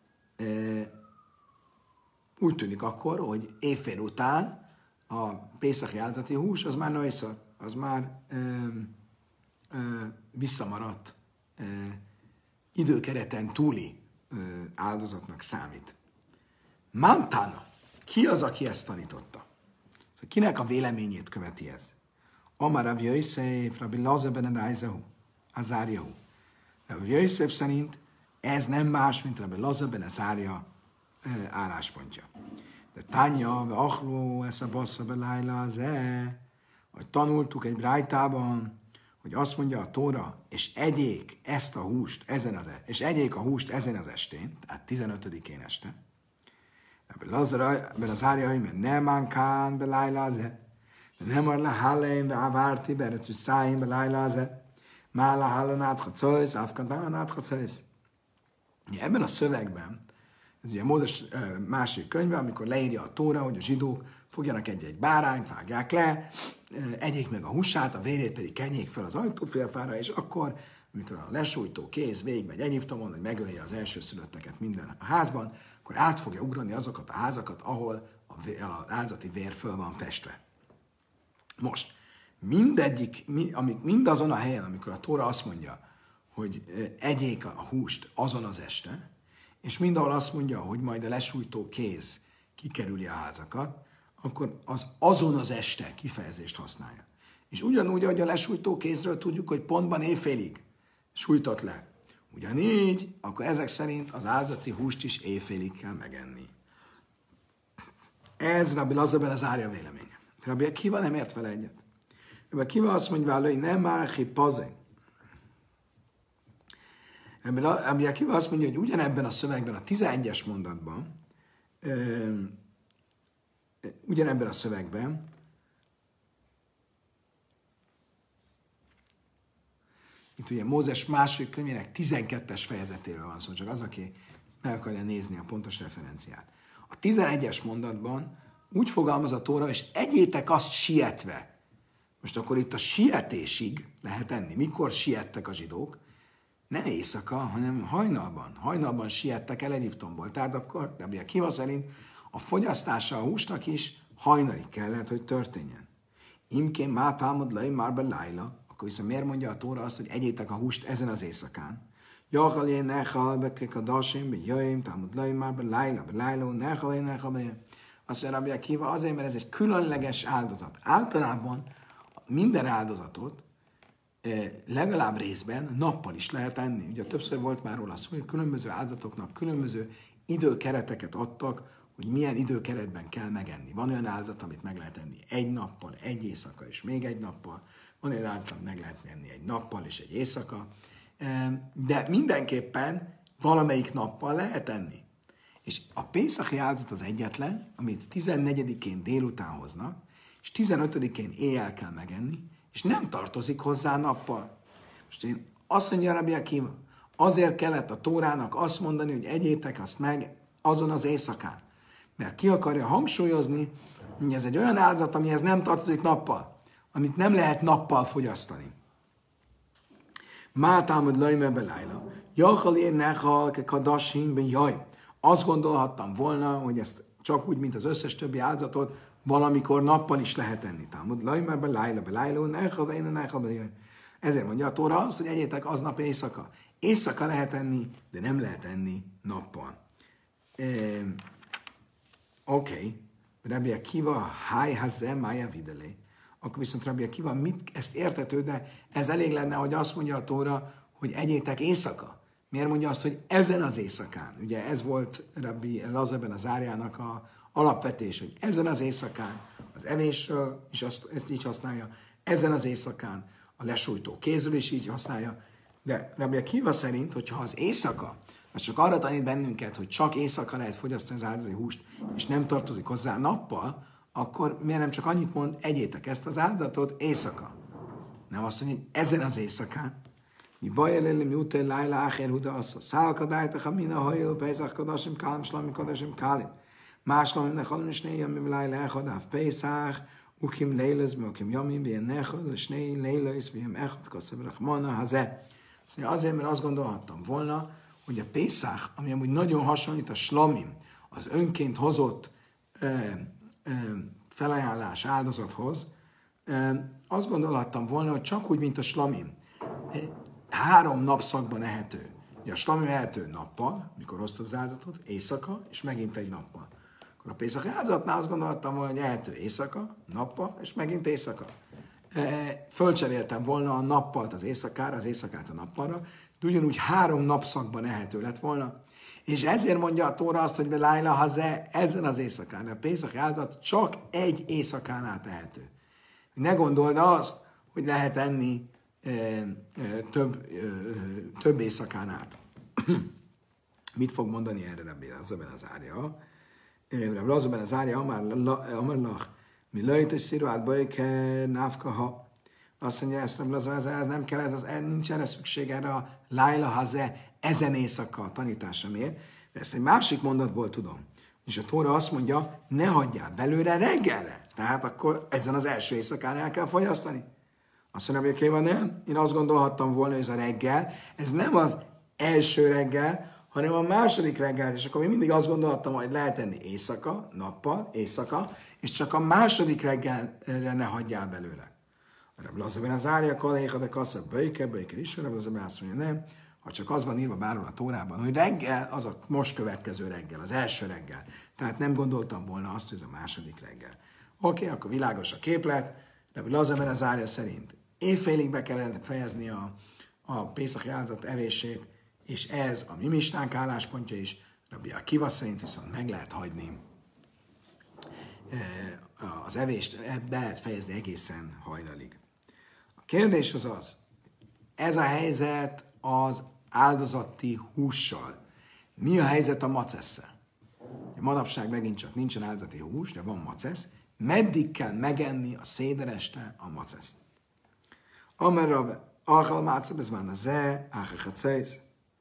úgy tűnik akkor, hogy évfél után a pészaki áldozati hús az már najszar, az már ö, ö, visszamaradt ö, időkereten túli ö, áldozatnak számít. Mantana. Ki az, aki ezt tanította? Szóval kinek a véleményét követi ez? Amar Rav Yosef, Rabbi Lazar ben Raizahu, Azárjahu. Rav Yosef szerint ez nem más, mint Rabbi Lazar ben Azárja álláspontja. De Tanya, ve Achló, ez a bassza be lájla az e, hogy tanultuk egy brájtában, hogy azt mondja a Tóra, és egyék ezt a húst ezen az, és egyék a húst ezen az estén, tehát tizenötödikén este, Lazar az árja, mert nem ánkán be lájláze, nem arra halleim be ávárti, be recüsztráim be lájláze, mála hallan áthatszajsz, áfkadán áthatszajsz. Ebben a szövegben, ez ugye Mózes másik könyve, amikor leírja a Tóra, hogy a zsidók fogjanak egy-egy bárányt, vágják le, egyék meg a húsát, a vérét pedig kenjék fel az ajtófélfára, és akkor, amikor a lesújtó kéz végigmegy Egyiptomon, hogy megölje az elsőszülötteket minden a házban, akkor át fogja ugrani azokat a házakat, ahol az áldozati vér föl van festve. Most, mindegyik, amik mindazon a helyen, amikor a Tóra azt mondja, hogy egyék a húst azon az este, és mindahol azt mondja, hogy majd a lesújtó kéz kikerüli a házakat, akkor az azon az este kifejezést használja. És ugyanúgy, ahogy a lesújtó kézről tudjuk, hogy pontban éjfélig sújtott le. Ugyanígy, akkor ezek szerint az áldozati húst is éjfélig kell megenni. Ez Rabbi Lazarben az árja véleménye. Rabbi Akiva nem ért vele egyet. Rabbi Akiva azt mondja, hogy nem már hipazé. Rabbi Akiva azt mondja, hogy ugyanebben a szövegben, a tizenegyes mondatban, ö, ugyanebben a szövegben, itt ugye Mózes második könyvének tizenkettes fejezetéről van szó, csak az, aki meg akarja nézni a pontos referenciát. A tizenegyes mondatban úgy fogalmaz a Tóra, és egyétek azt sietve. Most akkor itt a sietésig lehet enni. Mikor siettek a zsidók? Nem éjszaka, hanem hajnalban. Hajnalban siettek el Egyiptomból. Tehát akkor Rabbi Akiva szerint a fogyasztása a húsnak is hajnalig kellett, hogy történjen. Imkén má támad lai már be lájla, akkor viszont miért mondja a Tóra azt, hogy egyétek a húst ezen az éjszakán? Jachal én nechal bekek a dasim, be jöjjön, támad lai már be lájla, be lájla, nechal én nechal be. Azt mondja Rabbi Akiva azért, mert ez egy különleges áldozat. Általában minden áldozatot legalább részben nappal is lehet enni. Ugye többször volt már róla szó, hogy különböző áldozatoknak különböző időkereteket adtak, hogy milyen időkeretben kell megenni. Van olyan áldozat, amit meg lehet enni egy nappal, egy éjszaka és még egy nappal. Van olyan áldozat, amit meg lehet enni egy nappal és egy éjszaka. De mindenképpen valamelyik nappal lehet enni. És a Pészachi áldozat az egyetlen, amit tizennegyedikén délután hoznak, és tizenötödikén éjjel kell megenni, és nem tartozik hozzá nappal. Most én azt mondja Rabbi Akiva, azért kellett a Tórának azt mondani, hogy egyétek azt meg azon az éjszakán. Mert ki akarja hangsúlyozni, hogy ez egy olyan áldozat, amihez nem tartozik nappal, amit nem lehet nappal fogyasztani. Mátámod lajmebe lájla, jachal ér nechal ke kadashimben jaj. Azt gondolhattam volna, hogy ezt csak úgy, mint az összes többi áldozatot, valamikor nappal is lehet enni. Támod lajmebe lájla, be lájla, nechal, én nechal, be jaj. Ezért mondja a Tóra azt, hogy egyétek aznap éjszaka. Éjszaka lehet enni, de nem lehet enni nappal. Ehm, Oké, okay. Rabbi Akiva, háj hazem, mája videlé. Akkor viszont Rabbi Akiva, mit, ezt értető, de ez elég lenne, hogy azt mondja a Tóra, hogy egyétek éjszaka. Miért mondja azt, hogy ezen az éjszakán? Ugye ez volt Rabbi Lazarben az árjának a alapvetés, hogy ezen az éjszakán az evésről is azt, ezt így használja, ezen az éjszakán a lesújtó kézről is így használja, de Rabbi Akiva szerint, hogyha az éjszaka, az csak arra tanít bennünket, hogy csak éjszaka lehet fogyasztani az áldozati húst, és nem tartozik hozzá nappal, akkor miért nem csak annyit mond, egyétek ezt az áldozatot éjszaka. Nem azt mondja, hogy ezen az éjszakán. Mi baj elélem, mi utány lájla, áhér, huda, assza. Szálkadájtak, amina, hajjel, pejszak, kadasim, kálim, slami, kadasim, kálim. Más lamim, nechalim, és néjjel, mi lájla, echad, áv, pejszák, ukim, lélez, mi ukim, jamim, bien, nechad, és néj, lélez, bien, echad, kasszab, rachmana, hazé. Azért, mert azt gondolhattam volna, hogy a Pészák, ami amúgy nagyon hasonlít a slamim, az önként hozott ö, ö, felajánlás áldozathoz, ö, azt gondolhattam volna, hogy csak úgy, mint a slamim, három napszakban ehető. Ugye a slamim ehető nappal, mikor hoztad az áldozatot, éjszaka, és megint egy nappal. Akkor a Pészak áldozatnál azt gondolhattam volna, hogy ehető éjszaka, nappal, és megint éjszaka. Fölcseréltem volna a nappalt az éjszakára, az éjszakát a nappalra, de ugyanúgy három napszakban ehető lett volna. És ezért mondja a Tóra azt, hogy belájla hazé ezen az éjszakán. A Pészak áldozat csak egy éjszakán át ehető. Ne gondold azt, hogy lehet enni e, e, több, e, több éjszakán át. Mit fog mondani erre Rabbi Lazarben az árja? Rabbi Lazarben az árja, amar lach, mi lejt és szirvát bajke návka ha. Azt mondja, ezt Rabbi Lazarben, ez nem kell, ez az, nincs erre szükség erre a lájla hazé ezen éjszaka a tanítása. Miért? Ezt egy másik mondatból tudom. És a Tóra azt mondja, ne hagyjál belőle reggelre. Tehát akkor ezen az első éjszakán el kell fogyasztani. Azt mondja, hogy Akiva nem. Én azt gondolhattam volna, hogy ez a reggel, ez nem az első reggel, hanem a második reggel, és akkor én mindig azt gondoltam, hogy lehet enni éjszaka, nappal, éjszaka, és csak a második reggelre ne hagyjál belőle. Rabbi Lazar ben Azárja, kaléha, de kassza, böjke, böjke is, Rabbi Lazar ben azt mondja, nem, ha csak az van írva bárhol a Tórában, hogy reggel, az a most következő reggel, az első reggel. Tehát nem gondoltam volna azt, hogy ez a második reggel. Oké, okay, akkor világos a képlet, Rabbi Lazar ben Azárja szerint éjfélig be kellett fejezni a, a Pészach áldozat evését, és ez a mi misnánk álláspontja is, Rabbi Akiva szerint viszont meg lehet hagyni az evést, be lehet fejezni egészen hajnalig. A kérdés az az, ez a helyzet az áldozati hússal. Mi a helyzet a macesszel? Manapság megint csak nincsen áldozati hús, de van macesz. Meddig kell megenni a szédereste a maceszt? Amerra Achal Mácab, ez már a ze, Áchacacész,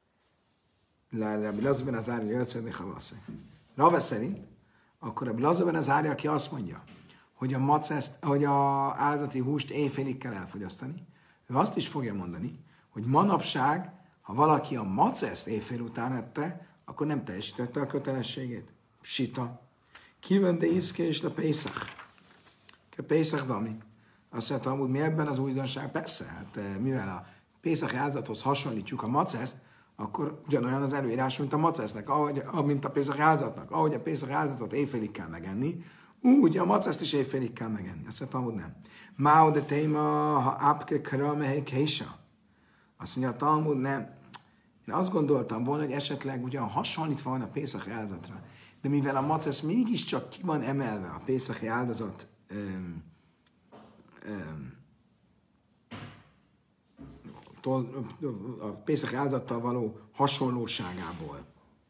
Rabbi Lazar ben Azárja, jöjjön Havaszai. Rave szerint, akkor Rabbi Lazar ben Azárja, aki azt mondja, hogy a maceszt, hogy a áldozati húst éjfélig kell elfogyasztani, ő azt is fogja mondani, hogy manapság, ha valaki a maceszt éjfél után ette, akkor nem teljesítette a kötelességét. Sita. Kivende iszke és a Pészach. A Pészach dami. Azt mondta, hogy mi ebben az újdonság? Persze, hát mivel a Pészach áldozathoz hasonlítjuk a maceszt, akkor ugyanolyan az előírás, mint a macesznek, ahogy, mint a Pészach áldozatnak. Ahogy a Pészach áldozatot éjfélig kell megenni, úgy a maceszt is éjfélig kell megenni. Azt mondta, hogy nem. Mao de téma, ha apke kramehé késa. Azt mondja, a Talmud nem. Én azt gondoltam volna, hogy esetleg ugyan hasonlítva van a Pészach áldozatra, de mivel a macesz mégiscsak ki van emelve a Pészach áldozat öm, öm, a Pészach áldozattal való hasonlóságából.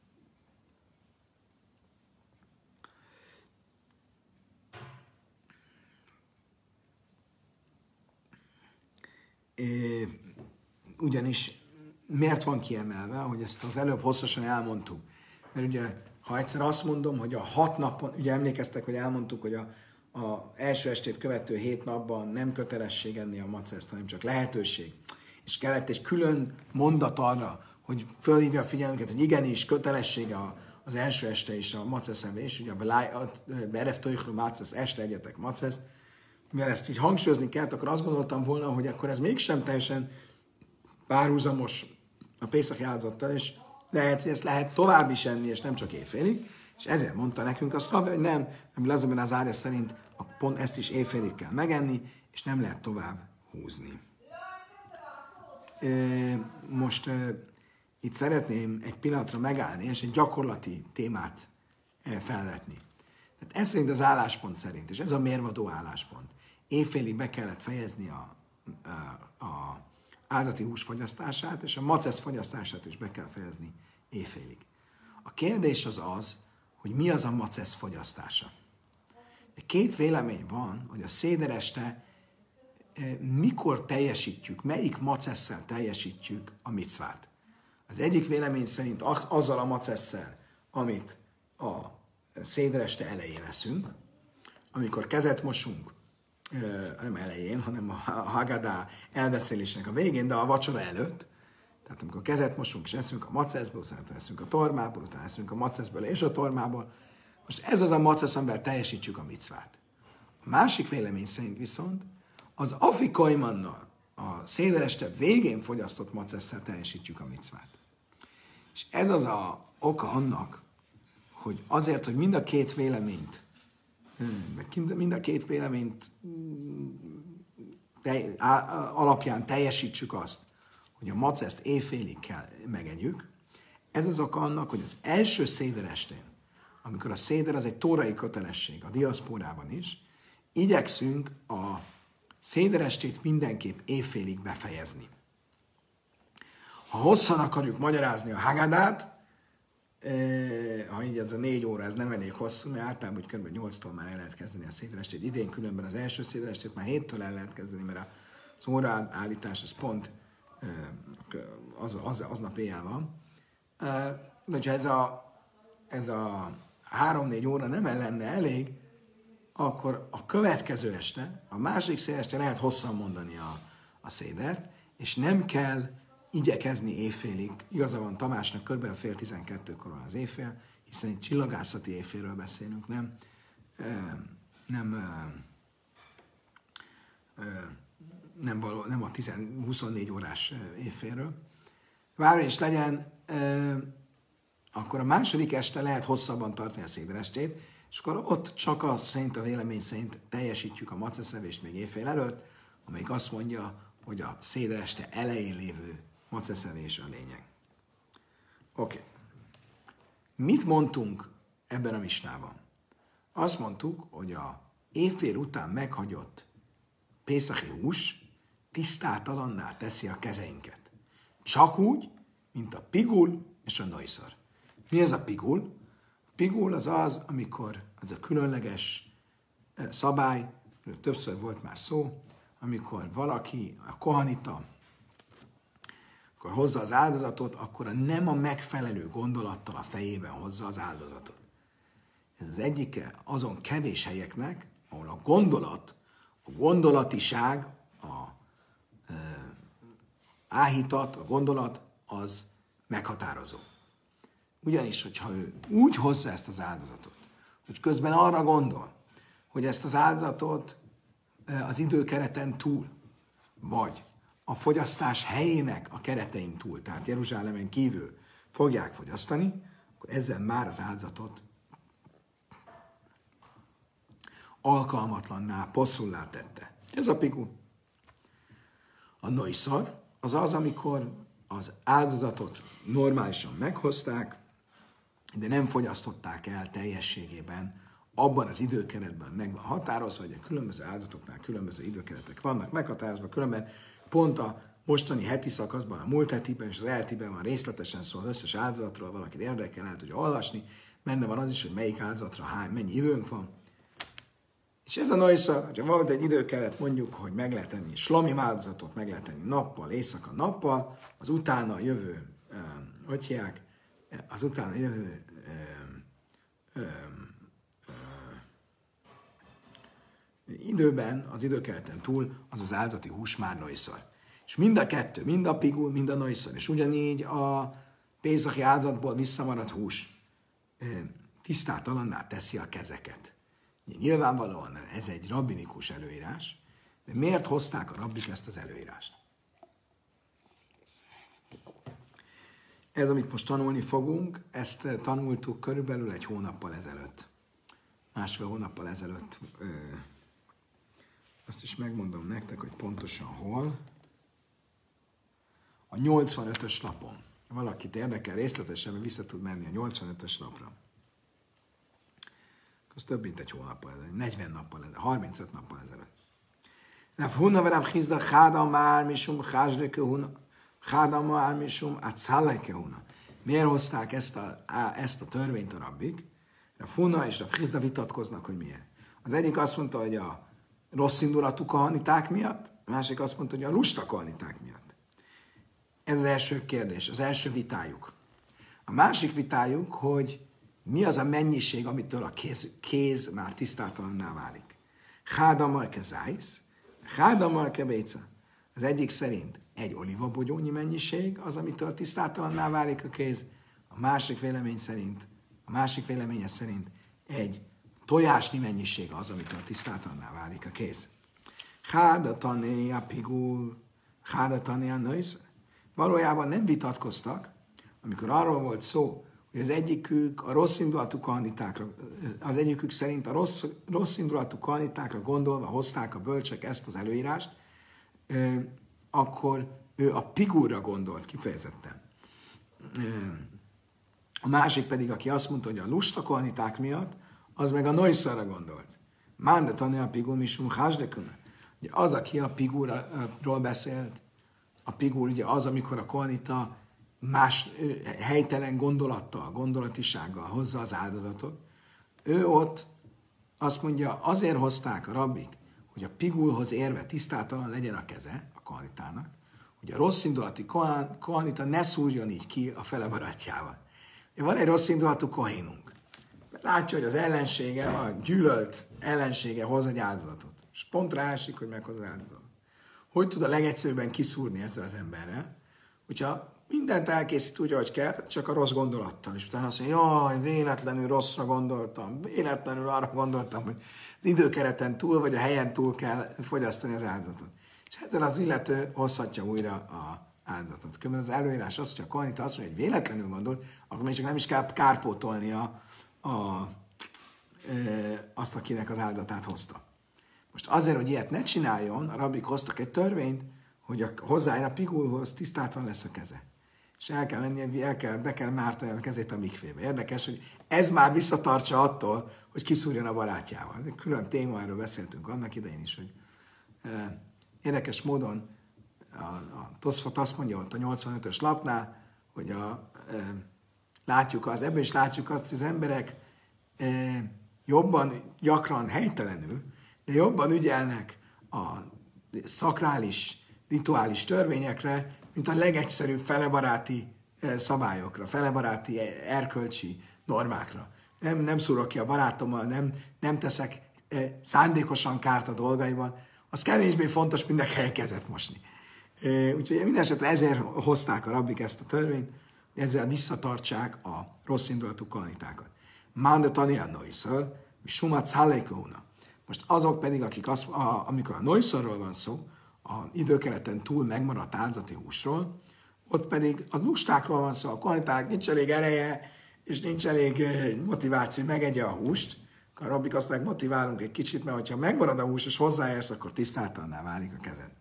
É, ugyanis miért van kiemelve, hogy ezt az előbb hosszasan elmondtuk? Mert ugye, ha egyszer azt mondom, hogy a hat napon, ugye emlékeztek, hogy elmondtuk, hogy a, a első estét követő hét napban nem kötelesség enni a maceszt, hanem csak lehetőség. És kellett egy külön mondat arra, hogy fölhívja a figyelmünket, hogy igenis kötelessége az első este is a maceszevés, ugye a berev tojchlu macesz, este egyetek maceszt. Mivel ezt így hangsúlyozni kellett, akkor azt gondoltam volna, hogy akkor ez mégsem teljesen párhuzamos a Pészach áldozattal, és lehet, hogy ezt lehet tovább is enni, és nem csak éjfélig. És ezért mondta nekünk azt, hogy nem, nem Lazar ben Azárja szerint pont ezt is éjfélig kell megenni, és nem lehet tovább húzni. Most itt szeretném egy pillanatra megállni, és egy gyakorlati témát felvetni. Tehát ez szerint az álláspont szerint, és ez a mérvadó álláspont. Éjfélig be kellett fejezni a, a, a áldozati hús fogyasztását, és a macesz fogyasztását is be kell fejezni éjfélig. A kérdés az az, hogy mi az a macesz fogyasztása. Két vélemény van, hogy a szédereste mikor teljesítjük, melyik macesszel teljesítjük a micvát. Az egyik vélemény szerint azzal a macesszel, amit a szédereste elején eszünk, amikor kezet mosunk, nem elején, hanem a Haggadah elbeszélésnek a végén, de a vacsora előtt, tehát amikor kezet mosunk és eszünk a maceszből, utána eszünk a tormából, utána eszünk a maceszből és a tormából, most ez az a macesz, amivel teljesítjük a micvát. A másik vélemény szerint viszont az afikajmannal, a szédereste végén fogyasztott macesszel teljesítjük a micvát. És ez az a oka annak, hogy azért, hogy mind a két véleményt, mind a két véleményt te, alapján teljesítsük azt, hogy a maceszt éjfélig kell megegyük, ez az oka annak, hogy az első széderestén, amikor a széder az egy tórai kötelesség a diaszpórában is, igyekszünk a széderestét mindenképp éjfélig befejezni. Ha hosszan akarjuk magyarázni a Haggadát, ha így ez a négy óra, ez nem elég hosszú, mert általában hogy kb. nyolctól már el lehet kezdeni a széderestét. Idén különben az első széderestét már héttől el lehet kezdeni, mert az óraállítás az pont az, az, aznap éjjel van. De ha ez a, ez a három-négy óra nem lenne elég, akkor a következő este, a másik szédereste lehet hosszan mondani a, a szédert, és nem kell igyekezni éjfélig. Igaza van Tamásnak, kb. Fél tizenkettőkor van az éjfél, hiszen egy csillagászati éjfélről beszélünk, nem, nem, nem, való, nem a huszonnégy órás éjfélről. Bárhogy is legyen, akkor a második este lehet hosszabban tartani a széderestét, és akkor ott csak az szerint, a vélemény szerint teljesítjük a maceszevést még éjfél előtt, amelyik azt mondja, hogy a szédereste elején lévő maceszevés a lényeg. Oké. Okay. Mit mondtunk ebben a misnában? Azt mondtuk, hogy a éjfél után meghagyott pészachi hús tisztátalanná teszi a kezeinket. Csak úgy, mint a pigul és a noiszar. Mi ez a pigul? A pigul az az, amikor az a különleges szabály, többször volt már szó, amikor valaki, a kohanita, akkor hozza az áldozatot, akkor a nem a megfelelő gondolattal a fejében hozza az áldozatot. Ez az egyike azon kevés helyeknek, ahol a gondolat, a gondolatiság, a e, áhítat, a gondolat, az meghatározó. Ugyanis, hogyha ő úgy hozza ezt az áldozatot, hogy közben arra gondol, hogy ezt az áldozatot az időkereten túl, vagy a fogyasztás helyének a keretein túl, tehát Jeruzsálemen kívül fogják fogyasztani, akkor ezzel már az áldozatot alkalmatlanná, passzullá tette. Ez a pigul. A noiszar az az, amikor az áldozatot normálisan meghozták, de nem fogyasztották el teljességében, abban az időkeretben meg van határozva, hogy a különböző áldozatoknál különböző időkeretek vannak meghatározva, különben pont a mostani heti szakaszban, a múlt hetiben és az elhetiben van részletesen szó az összes áldozatról, valakit érdekel, el tudja olvasni, benne van az is, hogy melyik áldozatra hány, mennyi időnk van. És ez a noiszar, hogyha volt egy időkeret, mondjuk, hogy meg lehet tenni slomim áldozatot, meg lehet tenni nappal, éjszaka nappal, az utána jövő, um, hogy hívják, az utána jövő um, um, időben, az időkereten túl, az az áldozati hús már noiszar. És mind a kettő, mind a pigul, mind a noiszar, és ugyanígy a pénzaki áldozatból visszamaradt hús tisztátalanná teszi a kezeket. Nyilvánvalóan ez egy rabbinikus előírás, de miért hozták a rabbik ezt az előírást? Ez, amit most tanulni fogunk, ezt tanultuk körülbelül egy hónappal ezelőtt. Másfél hónappal ezelőtt. Azt is megmondom nektek, hogy pontosan hol. A nyolcvanötös lapon. Valakit érdekel részletesen, vissza tud menni a nyolcvanötös lapra. Az több mint egy hónappal ezelőtt, negyven nappal ezelőtt, harmincöt nappal ezelőtt. Rav Huna verav Chizda cháda már misum cházde kehuna, cháda már misum átszállaj kehuna. Miért hozták ezt a, ezt a törvényt a rabbik? Rav Huna és Rav Chizda vitatkoznak, hogy miért. Az egyik azt mondta, hogy a rossz indulatú kohaniták miatt, a másik azt mondta, hogy a lusta kohaniták miatt. Ez az első kérdés, az első vitájuk. A másik vitájuk, hogy mi az a mennyiség, amitől a kéz, kéz már tisztátalanná válik. Chádamal ke zájsz, chádamal ke béca. Az egyik szerint egy olivabogyónyi mennyiség az, amitől tisztátalanná válik a kéz. A másik vélemény szerint, a másik véleménye szerint egy tojásnyi mennyiség az, amitől tisztátalanná válik a kéz. Cháda tané a pigul, cháda tané a noisz. Valójában nem vitatkoztak, amikor arról volt szó, hogy az egyikük a rossz indulatú kohanitákra, az egyikük szerint a rossz, rossz indulatú kohanitákra gondolva hozták a bölcsek ezt az előírást, akkor ő a pigulra gondolt kifejezetten. A másik pedig, aki azt mondta, hogy a lusta kohaniták miatt, az meg a noiszarra gondolt. Mánde tanulja a pigul misum hásdekuna. Ugye az, aki a pigulról beszélt, a pigul ugye az, amikor a kohanita más helytelen gondolattal, gondolatisággal hozza az áldozatot. Ő ott azt mondja, azért hozták a rabbik, hogy a pigulhoz érve tisztátalan legyen a keze a kohanitának, hogy a rossz indulati kohanita ne szúrjon így ki a fele barátjával. Van egy rossz indulatú kohénunk. Látja, hogy az ellensége, a gyűlölt ellensége hoz egy áldozatot. És pont ráesik, hogy meghoz az áldozatot. Hogy tud a legegyszerűbben kiszúrni ezzel az emberrel? hogyha mindent elkészít úgy, ahogy kell, csak a rossz gondolattal. És utána azt mondja, jaj, véletlenül rosszra gondoltam, véletlenül arra gondoltam, hogy az időkereten túl, vagy a helyen túl kell fogyasztani az áldozatot. És ezzel az illető hozhatja újra a áldozatot. Különben az előírás az, hogy a kohanita azt mondja, hogy véletlenül gondol, akkor még csak nem is kell kárpótolnia a, a, e, azt, akinek az áldozatát hozta. Most azért, hogy ilyet ne csináljon, a rabbik hoztak egy törvényt, hogy a hozzáér a pigulhoz tisztátlan lesz a keze. És el kell menni, el kell, be kell mártani a kezét a mikvébe. Érdekes, hogy ez már visszatartsa attól, hogy kiszúrjon a barátjával. Ez egy külön téma, erről beszéltünk annak idején is, hogy e, érdekes módon a, a Toszfot azt mondja ott a nyolcvanötös lapnál, hogy a, e, látjuk az, ebből is látjuk azt, hogy az emberek e, jobban, gyakran helytelenül, de jobban ügyelnek a szakrális, rituális törvényekre, mint a legegyszerűbb felebaráti szabályokra, felebaráti erkölcsi normákra. Nem, nem szúrok ki a barátommal, nem, nem teszek szándékosan kárt a dolgaiban, az kevésbé fontos, mint nekem kezet mosni. Úgyhogy minden esetre ezért hozták a rabbik ezt a törvényt, ezzel visszatartsák a rossz indulatú kolonitákat. Mandatani a noiszor, és sumat szálékóna. Most azok pedig, akik azt, a, amikor a noiszorról van szó, a időkereten túl megmaradt áldozati húsról, ott pedig az lustákról van szó, a koloniták nincs elég ereje, és nincs elég motiváció, hogy megegye a húst, a rabbik azt mondják, motiválunk egy kicsit, mert ha megmarad a hús és hozzáérsz, akkor tisztátalanná válik a kezed.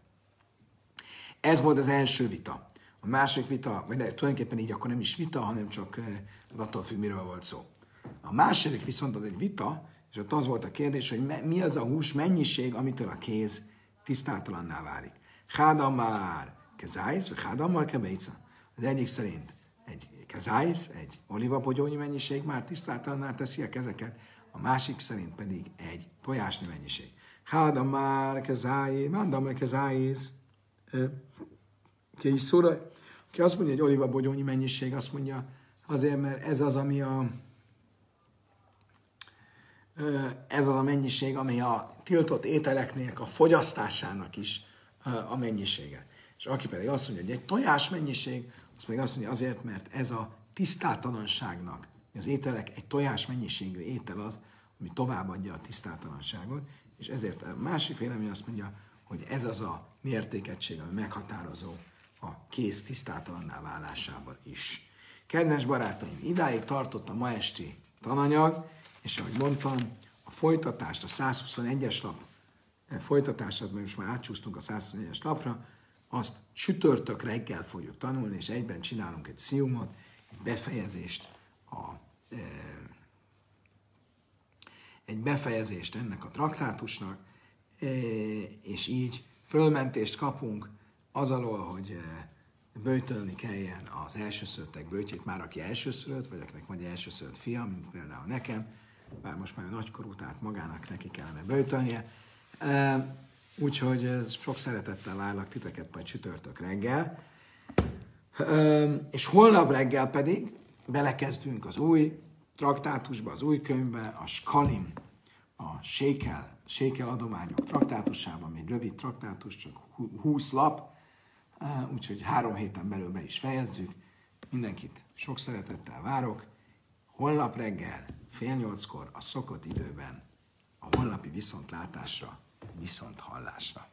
Ez volt az első vita. A másik vita, vagy de tulajdonképpen így akkor nem is vita, hanem csak attól függ, miről volt szó. A második viszont az egy vita, és ott az volt a kérdés, hogy mi az a hús mennyiség, amitől a kéz tisztátalanná válik. Hádamár kezájsz, vagy hádamár kebejca. Az egyik szerint egy kezájsz, egy olivabogyónyi mennyiség már tisztátalanná teszi a kezeket, a másik szerint pedig egy tojásnyi mennyiség. Hádamár kezájsz, mándamár kezájsz, ki is szóra. Aki azt mondja, hogy olivabogyónyi mennyiség, azt mondja, azért, mert ez az, ami a ez az a mennyiség, ami a tiltott ételeknek a fogyasztásának is a mennyisége. És aki pedig azt mondja, hogy egy tojás mennyiség, azt még azt mondja azért, mert ez a tisztátalanságnak, az ételek, egy tojás mennyiségű étel az, ami továbbadja a tisztátalanságot, és ezért a másik vélemény azt mondja, hogy ez az a mértékegység, ami meghatározó a kéz tisztátalanná válásában is. Kedves barátaim, idáig tartott a ma esti tananyag, és ahogy mondtam, a folytatást, a százhuszonegyes lap folytatását, mert most már átcsúsztunk a százhuszonegyes lapra, azt csütörtök reggel fogjuk tanulni, és egyben csinálunk egy sziumot, egy befejezést, a, e, egy befejezést ennek a traktátusnak, e, és így fölmentést kapunk az alól, hogy e, böjtölni kelljen az elsőszülöttek böjtjét, már aki elsőszülött, vagy akinek vagy elsőszülött fia, mint például nekem, bár most már nagykorú, tehát magának neki kellene böjtölnie. E, úgyhogy sok szeretettel várlak titeket majd csütörtök reggel. E, és holnap reggel pedig belekezdünk az új traktátusba, az új könyvbe, a Skalim, a sékel, sékel adományok traktátusában, egy rövid traktátus, csak húsz lap, úgyhogy három héten belül be is fejezzük. Mindenkit sok szeretettel várok. Holnap reggel, fél nyolckor a szokott időben a holnapi viszontlátásra, viszont hallásra.